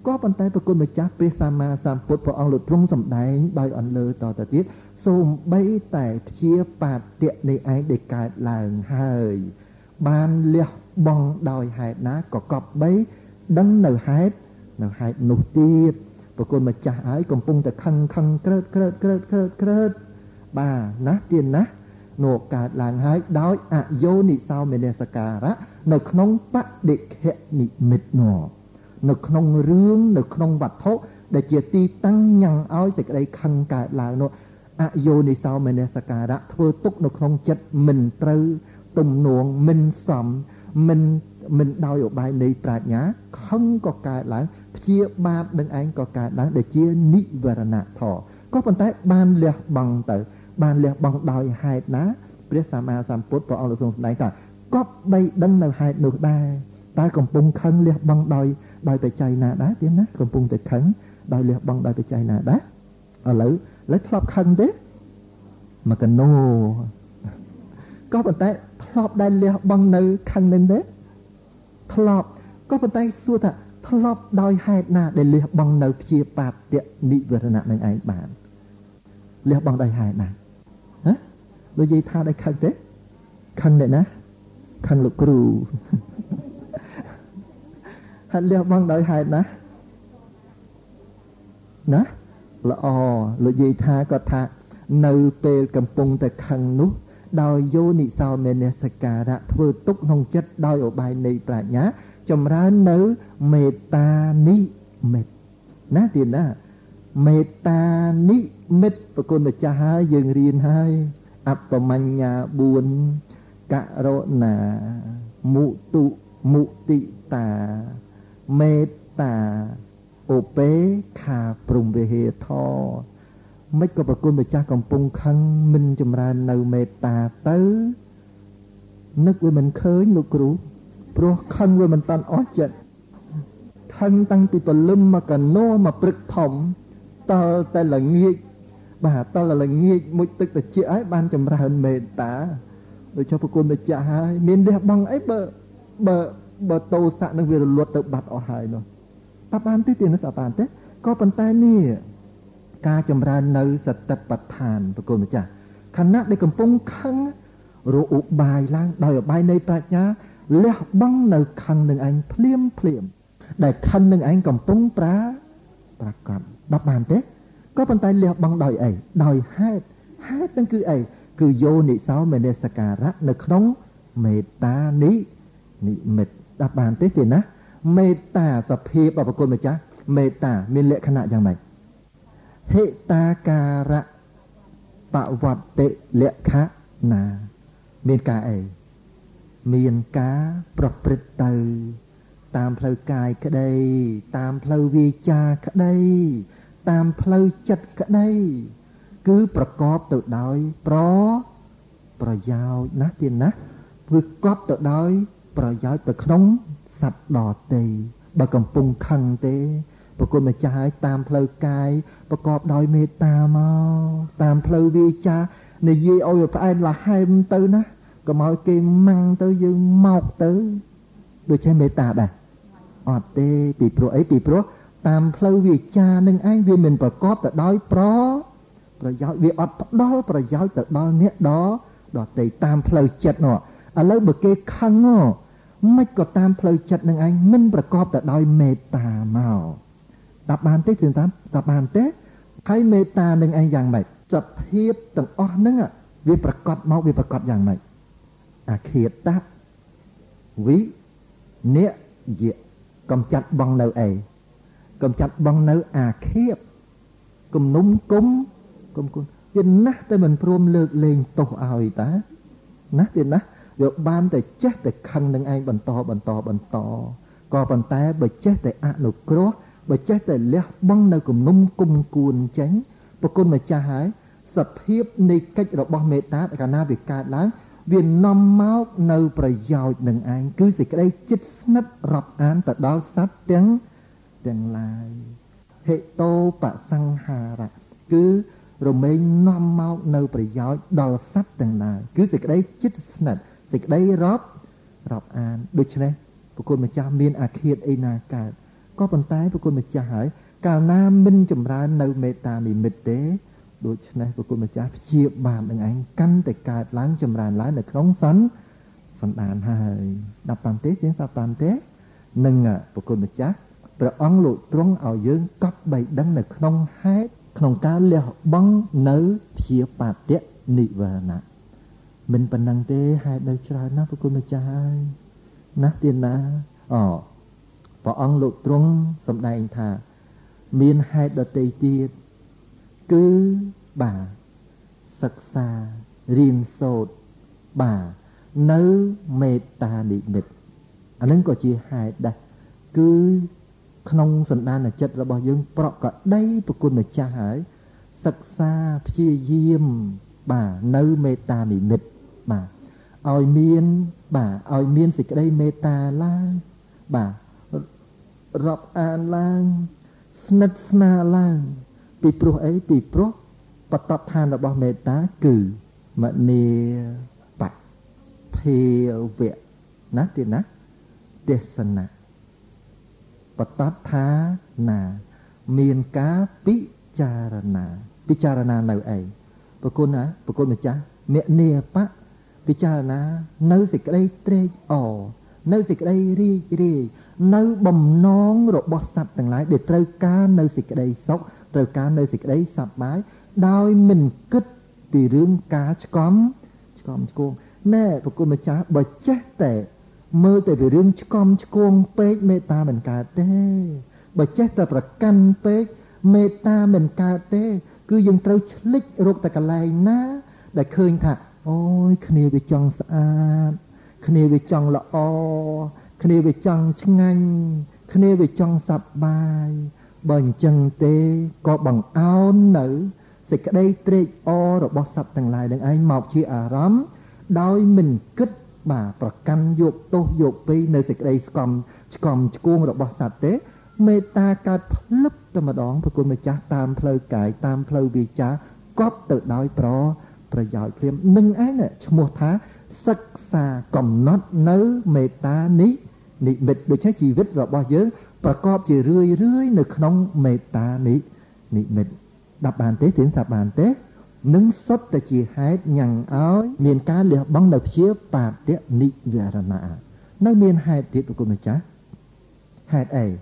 ក៏ប៉ុន្តែប្រគុណម្ចាស់ព្រះសម្មាសម្ពុទ្ធព្រះអង្គលោកទ្រង់សម្ដែងដោយអន្លើតទៅទៀតសូម្បីតែព្យាបាទៈនៃឯងដែលកើតឡើងហើយបានលះបង់ដោយហេតុណាក៏កប់បីដឹងនៅហេតុនៅហេតុនោះទៀតប្រគុណម្ចាស់ហើយកំពុងតែខឹងខឹងក្រើតក្រើតក្រើតក្រើតក្រើតបាទណាទៀតណានោះកើតឡើងហើយដោយអយោនិសោមនសិការៈនៅក្នុងបដិខនិមិត្តនោះនៅក្នុងរឿងនៅក្នុងវត្ថុដែលជាទីតាំងញ៉ាំងឲ្យសេចក្តីខឹងកើតឡើងនោះអយោនិសោមនសិការៈធ្វើទុកនៅក្នុងចិត្តមិនត្រូវទំនួងមិនសមមិនមិនដោយឧបាយនៃប្រាជ្ញាខឹងក៏កើតឡើងព្យាបាទនឹងឯងក៏កើតឡើងដែលជានិវរណៈធម៌ក៏ប៉ុន្តែបានលះបង់ទៅបានលះបង់ដោយហេតុណាព្រះសម្មាសម្ពុទ្ធព្រះអង្គលោកទ្រង់សម្ដែងថាកប់បីដឹងនៅហេតុនោះដែរតែកំពុងខឹងលះបង់ដោយដោយបច្ច័យណាដែរទៀតណាកំពុងតែខឹងដោយលះបង់ដោយបច្ច័យណាដែរឥឡូវឥឡូវធ្លាប់ខឹងទេមកកណូក៏ប៉ុន្តែធ្លាប់ដែលលះបង់នៅខឹងនឹងទេធ្លាប់ក៏ប៉ុន្តែសួរថាធ្លាប់ដោយហេតុណាដែលលះបង់នៅព្យាបាទៈនិវរណៈនឹងឯងបានលះបង់ដោយហេតុណាហ៎លោកយាយថាដោយខឹងទេខឹងទេណាខឹងលោកគ្រូហើយលះបង់ដោយហេតុណាណាល្អលោកយាយថាគាត់ថានៅពេលកំពុងតែខឹងនោះដោយយោនិសោមនសិការៈធ្វើទុកក្នុងចិត្តដោយឧបាយនៃប្រាជ្ញាចម្រើននៅមេត្តានិមិត្តណាទៀតណាមេត្តានិមិត្តប្រគុណម្ចាស់ហើយយើងរៀនហើយអបមញ្ញាបួនករុណាមុទុមុទិតាមេត្តាឧបេខាព្រំវិហេថមិនក៏ប្រគុណម្ចាស់កំពុងខឹងមិនចម្រើននៅមេត្តាទៅនឹកវាមិនឃើញលោកគ្រូព្រោះខឹងវាមិនតាន់អស់ចិត្តខឹងតាំងពីព្រលឹមមកកណោមកព្រឹកធំតលតែល្ងាចបាទតលល្ងាចមុជទឹកត្រជាក់ហើយបានចម្រើនមេត្តាដូចចុះប្រគុណម្ចាស់ហើយមានលះបង់អីបើបើបើតោសៈនឹងវារលត់ទៅបាត់អស់ហើយនោះតាបានទេទៀតនោះតាបានទេក៏ប៉ុន្តែនេះការចម្រើននៅសតិប្បដ្ឋានប្រគុណម្ចាស់ខណៈដែលកំពុងខឹងរឧបាយឡើងដោយឧបាយនៃប្រាជ្ញាលះបង់នៅខឹងនឹងឯងភ្លាមភ្លាមដែលខឹងនឹងឯងកំពុងប្រាប្រកបដល់បានទេក៏ប៉ុន្តែលះបង់ដោយអីដោយហេតុហេតុនឹងគឺអីគឺយោនិសោមនសិការៈនៅក្នុងមេត្តានិនិមិត្តដល់បានទេទេណាមេត្តាសភាពរបស់ប្រគុណម្ចាស់មេត្តាមានលក្ខណៈយ៉ាងម៉េចហេតាការៈបវតិលក្ខណាមានការអីមានការប្រព្រឹត្តទៅតាមផ្លូវកាយក្តីតាមផ្លូវវាចាក្តីតាមផ្លូវចិត្តក្តីគឺប្រកបទៅដោយប្រប្រយោជន៍ណាទៀតណាគឺកប់ទៅដោយប្រយោជន៍ទៅក្នុងសត្វដទៃបើកំពុងខឹងទេប្រគុណម្ចាស់ឲ្យតាមផ្លូវកាយប្រកបដោយមេត្តាមកតាមផ្លូវវាចានិយាយឲ្យផ្អែមលហែមទៅណាកុំឲ្យគេម៉ាំងទៅយើងមកទៅដូចជាមេត្តាដែរអត់ទេពីព្រោះអីពីព្រោះតាមផ្លូវវាចានឹងឯងវាមិនប្រកបទៅដោយប្រប្រយោជន៍វាអត់ផ្ដល់ប្រយោជន៍ទៅដល់អ្នកដដទៃតាមផ្លូវចិត្តនោះឥឡូវបើគេខឹងមិនក៏តាមផ្លូវចិត្តនឹងឯងមិនប្រកបទៅដោយមេត្តាមកតាមបានទេគឺតាមតាមបានទេហើយមេត្តានឹងឯងយ៉ាងម៉េចសភាពទាំងអស់ហ្នឹងវាប្រកបមកវាប្រកបយ៉ាងម៉េចអាឃាតៈវិនិយៈកំចាត់បងនៅអីកំចាត់បងនៅអាឃាតគំនុំគុំគុំគុំវាណាស់តែមិនព្រមលើកលែងទោសឲ្យតាណាស់ទៀតណាវាបានតែចេះតែខឹងនឹងឯងបន្តបន្តបន្តក៏ប៉ុន្តែបើចេះតែអនុគ្រោះបើចេះតែលះបង់នៅគំនុំគុំគួនចេញប្រគុណម្ចាស់ហើយសភាពនៃកិច្ចរបស់មេត្តាកាលណាវាកើតឡើងវានាំមកនៅប្រយោជន៍នឹងឯងគឺសេចក្តីចិត្តស្និទ្ធរាប់អានទៅដល់សត្វទាំងទាំងឡាយហេតោបសង្ហារៈគឺរមែងនាំមកនៅប្រយោជន៍ដល់សត្វទាំងឡាយគឺសេចក្តីចិត្តស្និទ្ធសេចក្តីរាប់រាប់អានដូច្នេះប្រគុណម្ចាស់មានអាឃាតអីណាកើត có bàn tay của con mà cha hỏi cả nam minh chùm ra nâu mê ta nì mịt tế đối này của con mà cha chia bàn đừng anh căn tại cả láng chùm ra lái được không sẵn sẵn đàn hai đập bàn tế tiếng đập bàn tế nâng à của con mà cha rồi ấn lụi trống ở dưới cấp bảy đấng được không hết không cá leo băng nấu chia bát tiết nị và nè mình phần năng tế hai đời trái nó của con mà cha hai nát tiền na ờ và ấn lụi trống sầm đài thà miền hai đợt tây tiết cứ bà sắc xa riêng sốt bà nấu mê ta nị mịt anh ấy có chia hai đây cứ không sẵn đàn là chất là bao dương bọ cả đây của con mà cha hỏi sắc xa chia diêm bà nấu mê ta nị mịt bà oi miên bà oi miên xịt đây mê ta lang bà rọc an lang snat sna lang pi pro ấy pi pro bát tát than là bao mê ta cử mà nề bạch phê vẹn nát tiền nát tiền sân nát bát tát thá nà miền cá pi chà na pi chà na nào ấy bà cô ná bà cô mà cha mẹ nề bát pi chà na nơi dịch đây trê ỏ nơi dịch đây ri ri nơi bầm nón rồi bọt sạch từng lái để trâu cá nơi dịch đây sóc trâu cá nơi dịch đấy sập bái đôi mình cất vì rương cá chóm chóm cuồng nè bà cô mà cha bà chết tệ mơ tệ vì rương chóm cuồng pê mê ta mình cả tê bà chết tệ bà căn pê mê ta mình cả tê cứ dùng trâu lích rụt ta cả lại ná để khơi thà ôi khné về chong sạch khné về chong là o khné về chong chăng khné về chong sập bài bằng chân tê có bằng áo nữ sẽ cái đây trê o rồi bó sập thằng lại đừng ai mọc chi à rắm đôi mình kích bà và căn dục tô dục pi nơi sẽ cái đây scom scom cuông rồi bó sập tế mê ta cát lấp ta mà đón và cô mê cha tam phơi cải tam phơi vì cha cóp tự đói pro rồi giỏi thêm nâng ái nè một tháng sắc xa còn nót nớ mê ta ní nị mịt được trái chỉ vít rồi bao giờ và cọp chỉ rươi rươi nực không mê ta ní nị mịt đập bàn tế tiếng thập bàn tế nâng xuất ta chỉ hết nhằng áo miền cá liệt băng đập chia bà tiết nị về ra nạ nơi miền hai tiết của cô mê cha hai ấy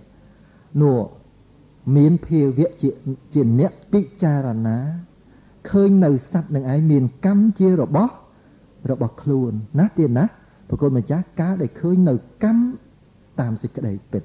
nụ miền phía viện chuyện chuyện nét bị cha ra ná khơi nâu sạch nâng ấy miền cắm chia rồi bó rồi bó luôn nát tiền nát và cô mê cha cá để khơi nâu cắm tam dịch cái đầy bịt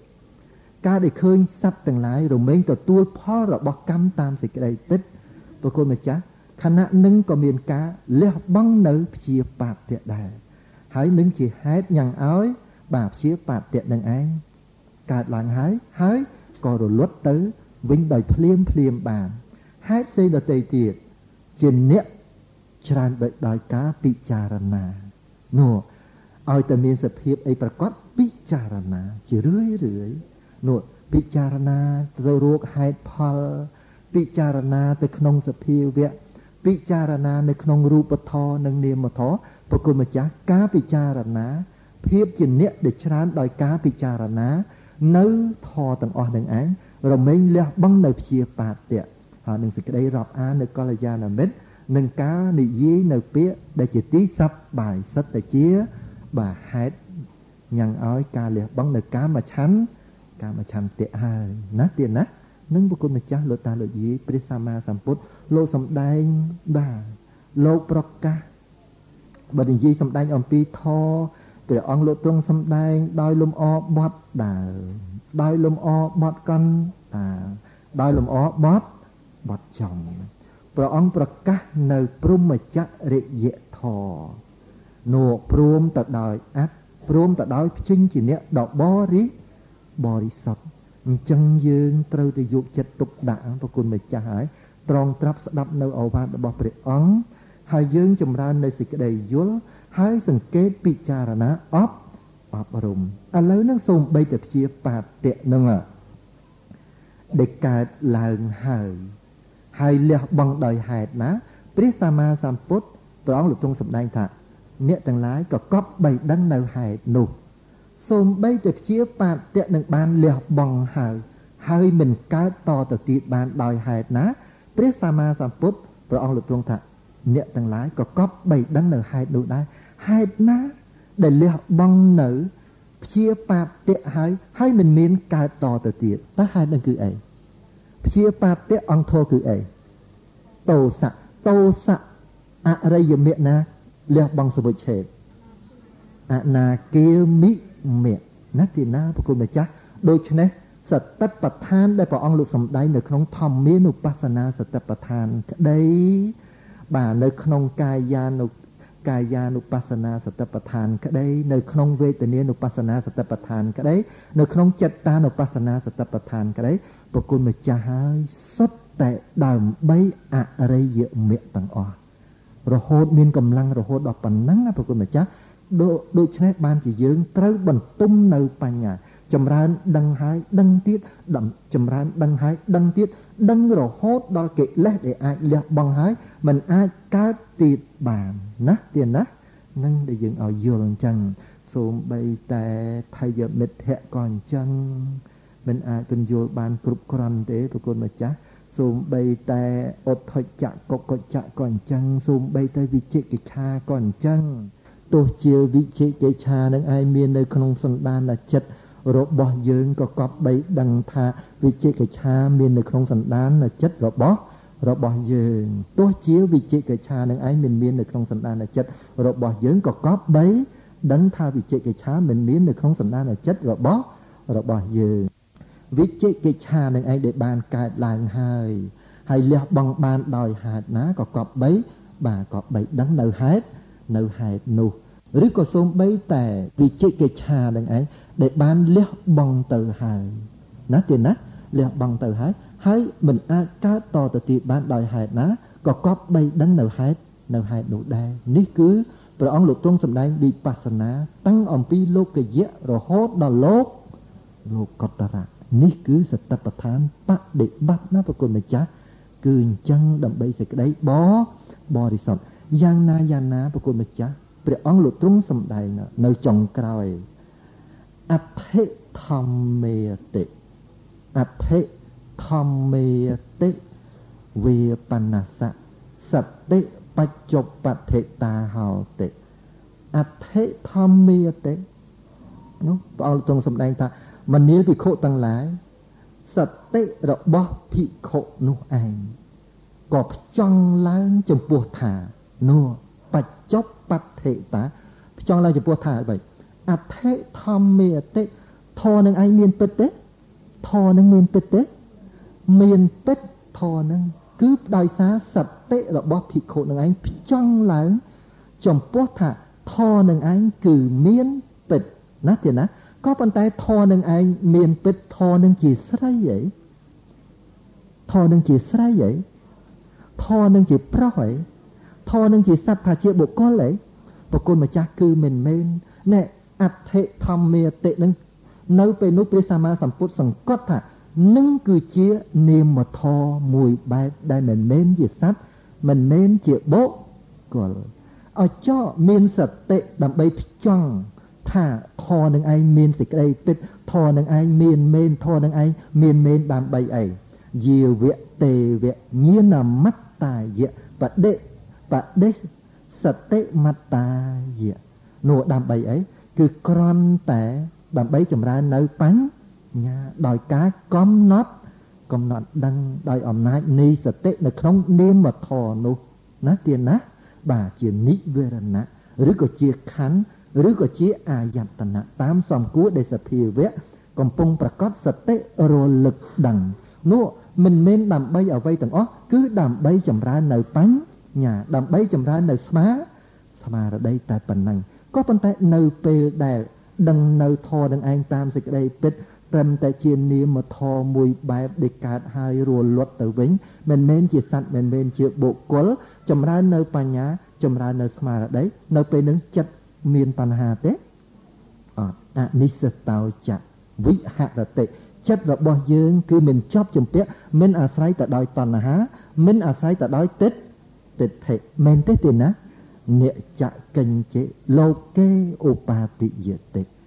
cá để khơi sắp từng lái rồi mấy tờ tua phó rồi bó cắm tam dịch cái đầy bịt và cô mà chắc khả năng nâng có miền cá leo băng nấu chia bạc tiệt đài hãy nâng chỉ hết nhằng áo bạc chia bạc tiệt đằng anh cả làng hái hái có rồi luốt tới vinh đời phliêm phliêm bàn hết xây là tây tiệt trên nét tràn bởi đòi cá bị trà rà nà nụ ôi ta miền sập hiệp ấy bà có bị trà rà nà chỉ rưới rưới nụ bị trà rà nà rồi ruột hai phal bị trà rà nà từ khung sập hiệp vậy bị trà rà nàในក្នុងរូបធម៌និងនាមធម៌ប្រគុណម្ចាស់ការពិចារណាភាពជាអ្នកដែលច្រើនដោយការពិចារណានៅធម៌ទាំងអស់នឹងឯងរមែងលះបង់នៅព្យាបាទៈហើយនឹងសេចក្តីរាប់អាននៅកល្យាណមិត្តនឹងការនិយាយនៅពាក្យដែលជាទីសប្បាយសិតតែជាបាទហេតុញ៉ាំងឲ្យការលះបង់នៅកាមឆន្ទកាមឆន្ទៈហើយណាទៀតណានឹងបុគ្គលម្ចាស់លោកតាលោកយាយព្រះសម្មាសម្ពុទ្ធលោកសំដែងបាទលោកប្រកាសបើនិយាយសំដែងអំពីធម៌ព្រះអង្គលោកទ្រង់សំដែងដោយលំអបត់ដើរដោយលំអបត់កន្តាដោយលំអបត់បត់ចំព្រះអង្គប្រកាសនៅព្រហ្មចរិយធម៌នោះព្រមទៅដោយអត្តព្រមទៅដោយភ្ជិញជាអ្នកដ៏បរិបរិសុទ្ធអញ្ចឹងយើងត្រូវតែយកចិត្តទុកដាក់ប្រគុណម្ចាស់ហើយត្រង់ត្រាប់ស្ដាប់នៅឱវាទរបស់ព្រះអង្គហើយយើងចម្រើននៅសេចក្តីយល់ហើយសង្កេតពិចារណាអប់អប់រំឥឡូវហ្នឹងសូមបីតែព្យាបាទៈហ្នឹងដែលកើតឡើងហើយហើយលះបង់ដោយហេតុណាព្រះសម្មាសម្ពុទ្ធព្រះអង្គលោកទ្រង់សម្ដែងថាអ្នកទាំងឡាយក៏កប់បីដឹងនៅហេតុនោះស xôm bay từ chia bạt tiện đừng ban liều bằng hài hơi mình cá to từ tiệt ban đòi hài náព្រះសម្មាសម្ពុទ្ធព្រះអង្គលោកទ្រង់ថាអ្នកទាំងឡាយក៏កប់បីដឹងនៅហេតុនោះដែរហេតុណាដែលលះបង់នៅព្យាបាទតិហើយហើយមិនមានកើតតទៅទៀតតើហេតុនឹងគឺអីព្យាបាទតិអង្គធរគឺអីតោសៈតោសៈអរិយមេណាលះបង់សមុច្ឆេតអនាគាមិមេណាទីណាប្រគុណម្ចាស់ដូច្នេះសតិប្បដ្ឋានដែលព្រះអង្គលោកសម្ដែងនៅក្នុងធម្មានុបស្សនាសតិប្បដ្ឋានក្តីបាទនៅក្នុងកាយានុកាយានុបស្សនាសតិប្បដ្ឋានក្តីនៅក្នុងវេទនានុបស្សនាសតិប្បដ្ឋានក្តីនៅក្នុងចិត្តតានុបស្សនាសតិប្បដ្ឋានក្តីប្រគុណម្ចាស់ហើយសុទ្ធតែដើម្បីអរិយមគ្គទាំងអស់រហូតមានកម្លាំងរហូតដល់ប៉ុណ្ណឹងប្រគុណម្ចាស់ដូច្នេះបានជាយើងត្រូវបន្ទុំនៅបញ្ញាចម្រើនដឹងហើយដឹងទៀតចម្រើនដឹងហើយដឹងទៀតដឹងរហូតដល់កិលេសដែលអាចលះបង់ហើយมันអាចកើតទៀតបានណាទៀតណានឹងដែលយើងឲ្យយល់អញ្ចឹងសូម្បីតែថយមិត្តៈក៏អញ្ចឹងมันអាចពន្យល់បានគ្រប់គ្រាន់ទេប្រគុណម្ចាស់សូម្បីតែអុទ្ធច្ចៈកុកច្ចៈក៏អញ្ចឹងសូម្បីតែវិជិកិច្ឆាក៏អញ្ចឹងទោះជាវិជិកិច្ឆានឹងឯងមាននៅក្នុងសន្តានចិត្តរបស់យើងក៏កប់បីដឹងថាវិជិកិច្ឆាមាននៅក្នុងសន្តានចិត្តរបស់របស់យើងទោះជាវិជិកិច្ឆានឹងឯងមិនមាននៅក្នុងសន្តានចិត្តរបស់យើងក៏កប់បីដឹងថាវិជិកិច្ឆាមិនមាននៅក្នុងសន្តានចិត្តរបស់របស់យើងវិជិកិច្ឆានឹងឯងដែលបានកើតឡើងហើយហើយលះបង់បានដោយហេតុណាក៏កប់បីបាទកប់បីដឹងនៅហេតុនៅហេតុនោះឬក៏សូម្បីតែវិជិកិច្ឆានឹងឯងដែលបានលះបង់ទៅហើយណាទៀតណាលះបង់ទៅហើយហើយមិនអាចកើតតទៅទៀតបានដោយហេតុណាក៏កប់បីដឹងនៅហេតុនៅហេតុនោះដែរនេះគឺព្រះអង្គលោកទ្រង់សម្ដែងវិបស្សនាតាំងអំពីលោកយៈរហូតដល់លោកលោកតរៈនេះគឺសតិប្បដ្ឋានបដិបត្តិណាប្រគុណម្ចាស់គឺអញ្ចឹងដើម្បីសេចក្តីបបរិសុទ្ធយ៉ាងណាយ៉ាងណាប្រគុណម្ចាស់ព្រះអង្គលោកទ្រង់សម្ដែងនៅចុងក្រោយអដ្ឋិធម្មេតិអដ្ឋិធម្មេតិវេបនស្សៈសតិបច្ចុប្បដ្ឋិតាហោតិអដ្ឋិធម្មេតិនោះព្រះអង្គទ្រង់សម្ដែងថាមនាលភិក្ខុទាំងឡាយសតិរបស់ភិក្ខុនោះឯងក៏ផ្ចង់ឡើងចំពោះថានោះបច្ចុប្បដ្ឋិតាផ្ចង់ឡើងចំពោះថាអ្វីអដ្ឋិធម្មេតិធរនឹងឯងមានពិតទេធរនឹងមានពិតទេមានពិតធរនឹងគឺដោយសារសតិរបស់ភិក្ខុនឹងឯងផ្ចង់ឡើងចំពោះថាធរនឹងឯងគឺមានពិតណាទៀតណាក៏ប៉ុន្តែធរនឹងឯងមានពិតធរនឹងជាស្រីអីធរនឹងជាស្រីអីធរនឹងជាប្រុសអីធរនឹងជាសត្វថាជាបុគ្គលអីប្រគុណម្ចាស់គឺមិនមែនណែអដ្ឋិធម្មេតិនឹងនៅពេលនោះព្រះសម្មាសម្ពុទ្ធសង្កត់ថានឹងគឺជានាមធម៌មួយបែបដែលមិនមែនជាសត្វមិនមែនជាបុគ្គលឲ្យចោមានសតិដើម្បីផ្ចង់ថាធម៌នឹងឯងមានសេចក្តីពិតធម៌នឹងឯងមានមែនធម៌នឹងឯងមានមែនដើម្បីអីយាវៈទេវៈញាណមត្តាយៈបដិបដិសតិមត្តាយៈនោះដើម្បីអីគឺគ្រាន់តែដើម្បីចម្រើននៅបញ្ញាដោយការកំណត់កំណត់ដឹងដោយអំណាចនៃសតិនៅក្នុងនាមធម៌នោះណាទៀតណាបាទជានិវរណៈឬក៏ជាខណ្ឌឬក៏ជាអាយតនៈតាមសំគួរដែលសភាវៈកំពុងប្រកបសតិរលឹកដឹងនោះមិនមែនដើម្បីអ្វីទាំងអស់គឺដើម្បីចម្រើននៅបញ្ញាដើម្បីចម្រើននៅស្មាស្មារតីតែប៉ុណ្ណឹងក៏ប៉ុន្តែនៅពេលដែលដឹងនៅធម៌នឹងឯងតាមសេចក្តីពិតត្រឹមតែជានាមធម៌មួយបែបដែលកើតហើយរលត់ទៅវិញមិនមែនជាសត្វមិនមែនជាបុគ្គលចម្រើននៅបញ្ញាចម្រើននៅស្មារតីនៅពេលនឹងចិត្តមានបញ្ហាទេអត់អនិស្សតោចៈវិហរតិចិត្តរបស់យើងគឺមិនចប់ជំពាក់មិនអាស្រ័យទៅដោយតណ្ហាមិនអាស្រ័យទៅដោយទិដ្ឋទិដ្ឋិមែនទេទេណានិច្ចកិញ្ចិលោកេឧបាតិយតិ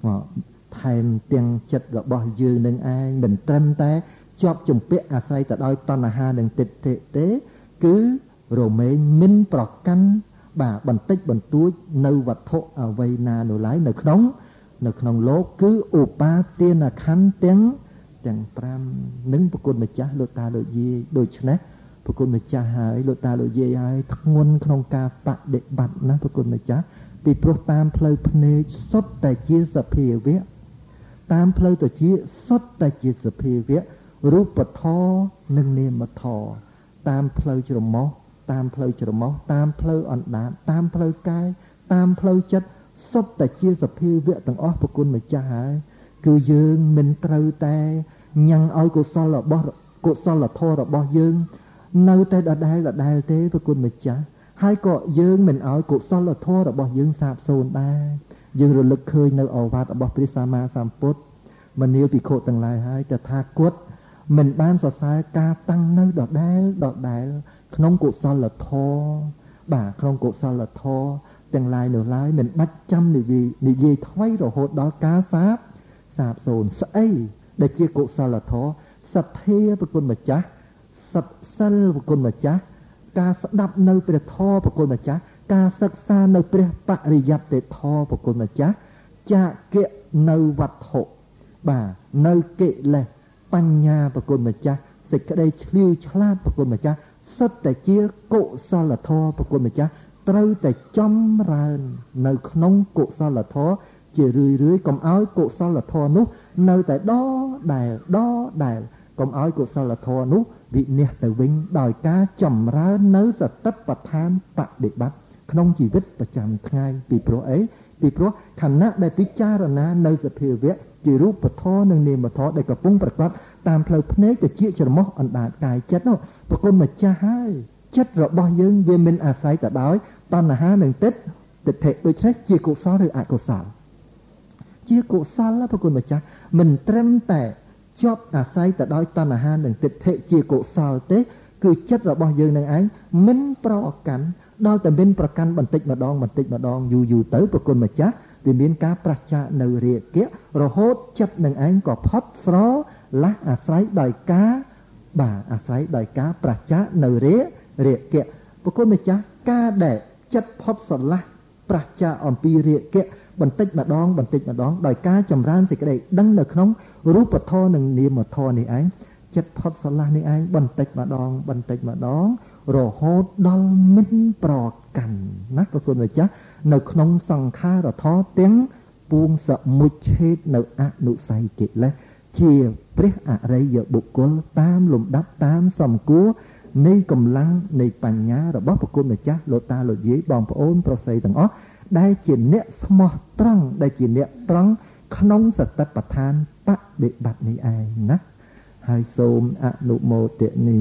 ថែមទាំងចិត្តរបស់យើងនឹងឯងមិនត្រឹមតែជាប់ជំពាក់អាស្រ័យទៅដោយតណ្ហានិងទិដ្ឋិទេគឺរមែងមិនប្រកាន់បាទបន្តិចបន្តួចនៅវត្ថុអ្វីណានោះឡើយនៅក្នុងនៅក្នុងលោកគឺឧបាទានខណ្ឌទាំងទាំងប្រាំនឹងប្រគុណម្ចាស់លោកតាលោកយាយដូច្នេះប្រគុណម្ចាស់ហើយលោកតាលោកយាយហើយធ្ងន់ក្នុងការបដិបត្តិណាប្រគុណម្ចាស់ពីព្រោះតាមផ្លូវភ្នែកសុទ្ធតែជាសភាវៈតាមផ្លូវទៅជាសុទ្ធតែជាសភាវៈរូបធម៌និងនាមធម៌តាមផ្លូវច្រមុះតាមផ្លូវច្រមុះតាមផ្លូវអណ្ដាតតាមផ្លូវកាយតាមផ្លូវចិត្តសុទ្ធតែជាសភាវៈទាំងអស់ប្រគុណម្ចាស់ហើយគឺយើងមិនត្រូវតែញ៉ាំងឲ្យកុសលរបស់កុសលធម៌របស់យើងនៅតែដដែលដដែលទេប្រគុណម្ចាស់ហើយក៏យើងមិនឲ្យកុសលធម៌របស់យើងសាបសូន្យដែរយើងរលឹកឃើញនៅឱវាទរបស់ព្រះសម្មាសម្ពុទ្ធមនាលភិក្ខុទាំងឡាយហើយតថាគតមិនបានសរសើរការតាំងនៅដដែលដដែលក្នុងកុសលធម៌បាទក្នុងកុសលធម៌ទាំងឡាយនោះឡើយមិនបាច់ចាំនិយាយនិយាយថ្មីរហូតដល់ការសាបសាបសូន្យស្អីដែលជាកុសលធម៌សទ្ធាប្រគុណម្ចាស់សត្វសិលប្រគុណម្ចាស់ការស្ដាប់នៅព្រះធម៌ប្រគុណម្ចាស់ការសិក្សានៅព្រះបរិយត្តិធម៌ប្រគុណម្ចាស់ចាគៈនៅវត្ថុបាទនៅកិលេសបញ្ញាប្រគុណម្ចាស់សេចក្តីឆ្លៀវឆ្លាតប្រគុណម្ចាស់សុទ្ធតែជាកុសលធម៌ប្រគុណម្ចាស់ត្រូវតែចម្រើននៅក្នុងកុសលធម៌ជារឿយរឿយកុំឲ្យកុសលធម៌នោះនៅតែដដែលដដែលកុំឲ្យកុសលធម៌នោះវិនិច្ឆ័យទៅវិញដោយការចម្រើននៅសតិប្បដ្ឋានបដិបត្តិក្នុងជីវិតប្រចាំថ្ងៃពីព្រោះអីពីព្រោះខណៈដែលពិចារណានៅសភាវៈជារូបធម៌និងនាមធម៌ដែលកំពុងប្រកបតាមផ្លូវភ្នែកទៅជាច្រមុះអណ្ដាតកាយចិត្តនោះប្រគុណម្ចាស់ហើយចិត្តរបស់យើងវាមិនអាស្រ័យទៅដោយតណ្ហានិងទិដ្ឋិដូច្នេះជាកុសលឬអកុសលជាកុសលប្រគុណម្ចាស់មិនត្រឹមតែជាប់អាស្រ័យទៅដោយតណ្ហានិងទិដ្ឋិជាកុសលទេគឺចិត្តរបស់យើងនឹងឯងមិនប្រកាន់ដល់តែមានប្រកាន់បន្តិចម្ដងបន្តិចម្ដងយូរយូរទៅប្រគុណម្ចាស់វាមានការប្រឆានៅរាគៈរហូតចិត្តនឹងឯងក៏ផុតស្រឡះអាស្រ័យដោយការបាទអាស្រ័យដោយការប្រឆានៅរារាគៈប្រគុណម្ចាស់ការដែលចិត្តផុតស្រឡះប្រឆាអំពីរាគៈបន្តិចម្ដងបន្តិចម្ដងដោយការចម្រើនសេចក្តីដឹងនៅក្នុងរូបធម៌និងនាមធម៌នេះឯងចិត្តផុតស្រឡះនេះឯងបន្តិចម្ដងបន្តិចម្ដងរហូតដល់មិនប្រកាន់ណាប្រគុណម្ចាស់នៅក្នុងសង្ខារធម៌ទាំងពួងសមុច្ឆេទនៅអនុស័យកិលេសជាព្រះអរិយបុគ្គលតាមលំដាប់តាមសំគួរនៃកម្លាំងនៃបញ្ញារបស់ប្រគុណម្ចាស់លោកតាលោកយាយបងប្អូនប្រុសស្រីទាំងអស់ដែលជាអ្នកស្មោះត្រង់ដែលជាអ្នកត្រង់ក្នុងសតិប្បដ្ឋានបដិបត្តិនេះឯងណាហើយសូមអនុមោទនី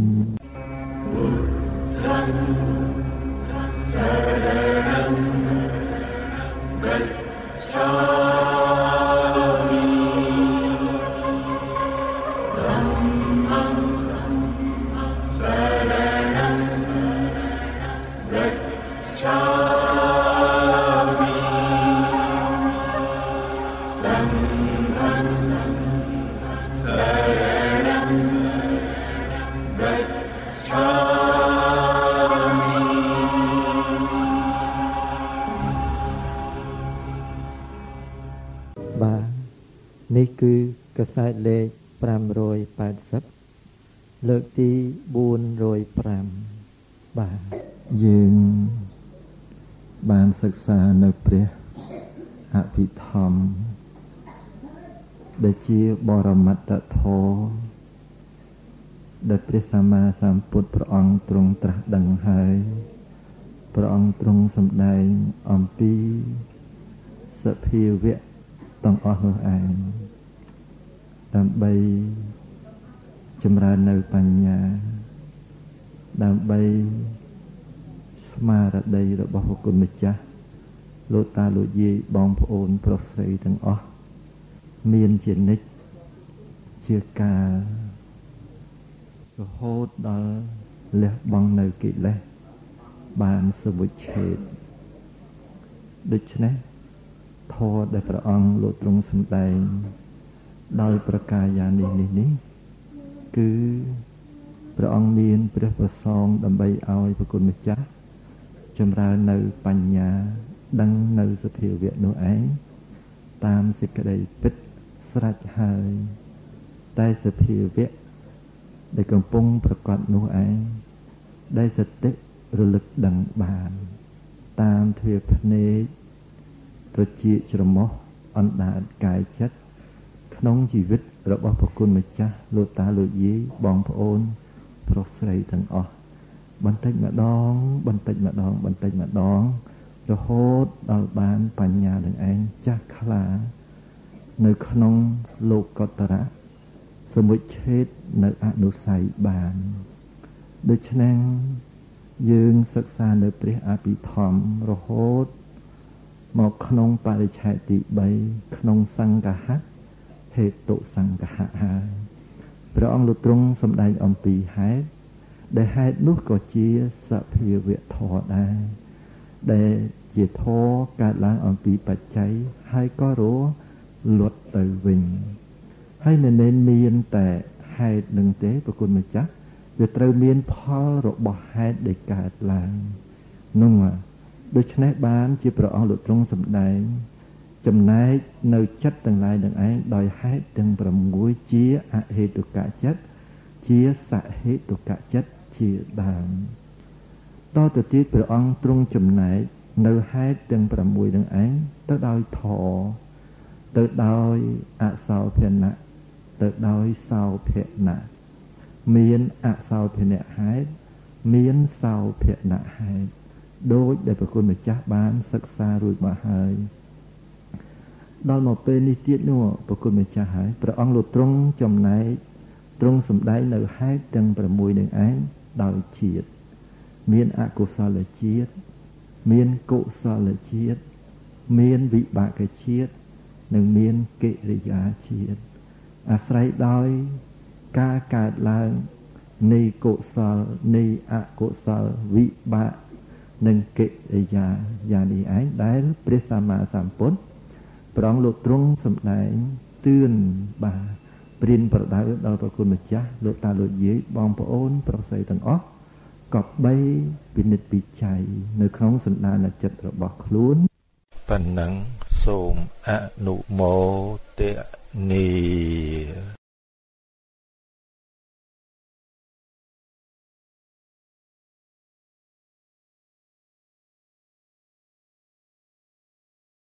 នេះគឺកសែតលេខប្រាំរយប៉ែតសិបលើកទីបួនរយប្រាំបាទយើងបានសិក្សានៅព្រះអភិធម្មដែលជាបរមត្តធម៌ដែលព្រះសម្មាសម្ពុទ្ធព្រះអង្គទ្រង់ត្រាស់ដឹងហើយព្រះអង្គទ្រង់សម្ដែងអំពីសភាវៈទាំងអស់នោះឯងដើម្បីចម្រើននៅបញ្ញាដើម្បីស្មារតីរបស់ព្រះគុណម្ចាស់លោកតាលោកយាយបងប្អូនប្រុសស្រីទាំងអស់មានជានិច្ចជាការរហូតដល់លះបង់នៅកិលេសបានសមុច្ឆេទដូច្នេះធម៌ដែលព្រះអង្គលោកទ្រង់សម្ដែងដោយប្រការយ៉ាងនេះនេះនេះគឺព្រះអង្គមានព្រះប្រសងដើម្បីឲ្យព្រះគុណម្ចាស់ចម្រើននៅបញ្ញាដឹងនៅសភាវៈនោះឯងតាមសេចក្តីពិតស្រេចហើយតែសភាវៈដែលកំពុងប្រកបនោះឯងដែលសតិរលឹកដឹងបានតាមទ្វាភ្នែកត្រចៀកច្រមុះអណ្ដាតកាយចិត្តក្នុងជីវិតរបស់ព្រះគុណម្ចាស់លោកតាលោកយាយបងប្អូនប្រុសស្រីទាំងអស់បន្តិចម្ដងបន្តិចម្ដងបន្តិចម្ដងរហូតដល់បានបញ្ញានឹងឯងចាស់ខ្លានៅក្នុងលោកុត្តរៈសមុច្ឆេទនៅអនុស័យបានដូច្នេះយើងសិក្សានៅព្រះអភិធម្មរហូតមកក្នុងបរិច្ឆេទទីបីក្នុងសង្ឃហៈហេតុសង្ឃហៈហើយព្រះអង្គលោកទ្រង់សម្ដែងអំពីហេតុដែលហេតុនោះក៏ជាសភាវៈធម៌ដែរដែលជាធម៌កើតឡើងអំពីបច្ច័យហើយក៏រលត់ទៅវិញហើយមិនមែនមានតែហេតុនឹងទេព្រះគុណម្ចាស់វាត្រូវមានផលរបស់ហេតុដែលកើតឡើងនោះដូច្នេះបានជាព្រះអង្គលោកទ្រង់សម្ដែងចំណែកនៅចិត្តទាំងឡាយនឹងឯងដោយហេតុទាំងប្រាំជាអហេតុកចិត្តជាសហេតុកចិត្តជាដើមតទៅទៀតព្រះអង្គទ្រង់ចំណែកនៅហេតុទាំងប្រាំនឹងឯងទៅដោយធម៌ទៅដោយអសោភណៈទៅដោយសោភណៈមានអសោភណៈហេតុមានសោភណៈហេតុដោយដែលព្រះគុណម្ចាស់បានសិក្សារួចមកហើយដល់មកពេលនេះទៀតនោះព្រះគុណម្ចាស់ហើយព្រះអង្គលោកទ្រង់ចំណែកទ្រង់សម្ដែងនៅហេតុទាំងប្រាំនឹងឯងដោយជាតិមានអកុសលជាតិមានកុសលជាតិមានវិបាកជាតិនិងមានកិរិយាជាតិអាស្រ័យដោយការកើតឡើងនៃកុសលនៃអកុសលវិបាកនិងកិរិយាយ៉ាងនេះឯងដែលព្រះសម្មាសម្ពុទ្ធព្រះអង្គលោកទ្រង់សម្ដែងទឿនបាទព្រានប្រដៅដល់ព្រះគុណម្ចាស់លោកតាលោកយាយបងប្អូនប្រុសស្រីទាំងអស់ក៏បីពិនិត្យពិច័យនៅក្នុងសន្តានចិត្តរបស់ខ្លួនប៉ុណ្ណឹងសូមអនុមោទនា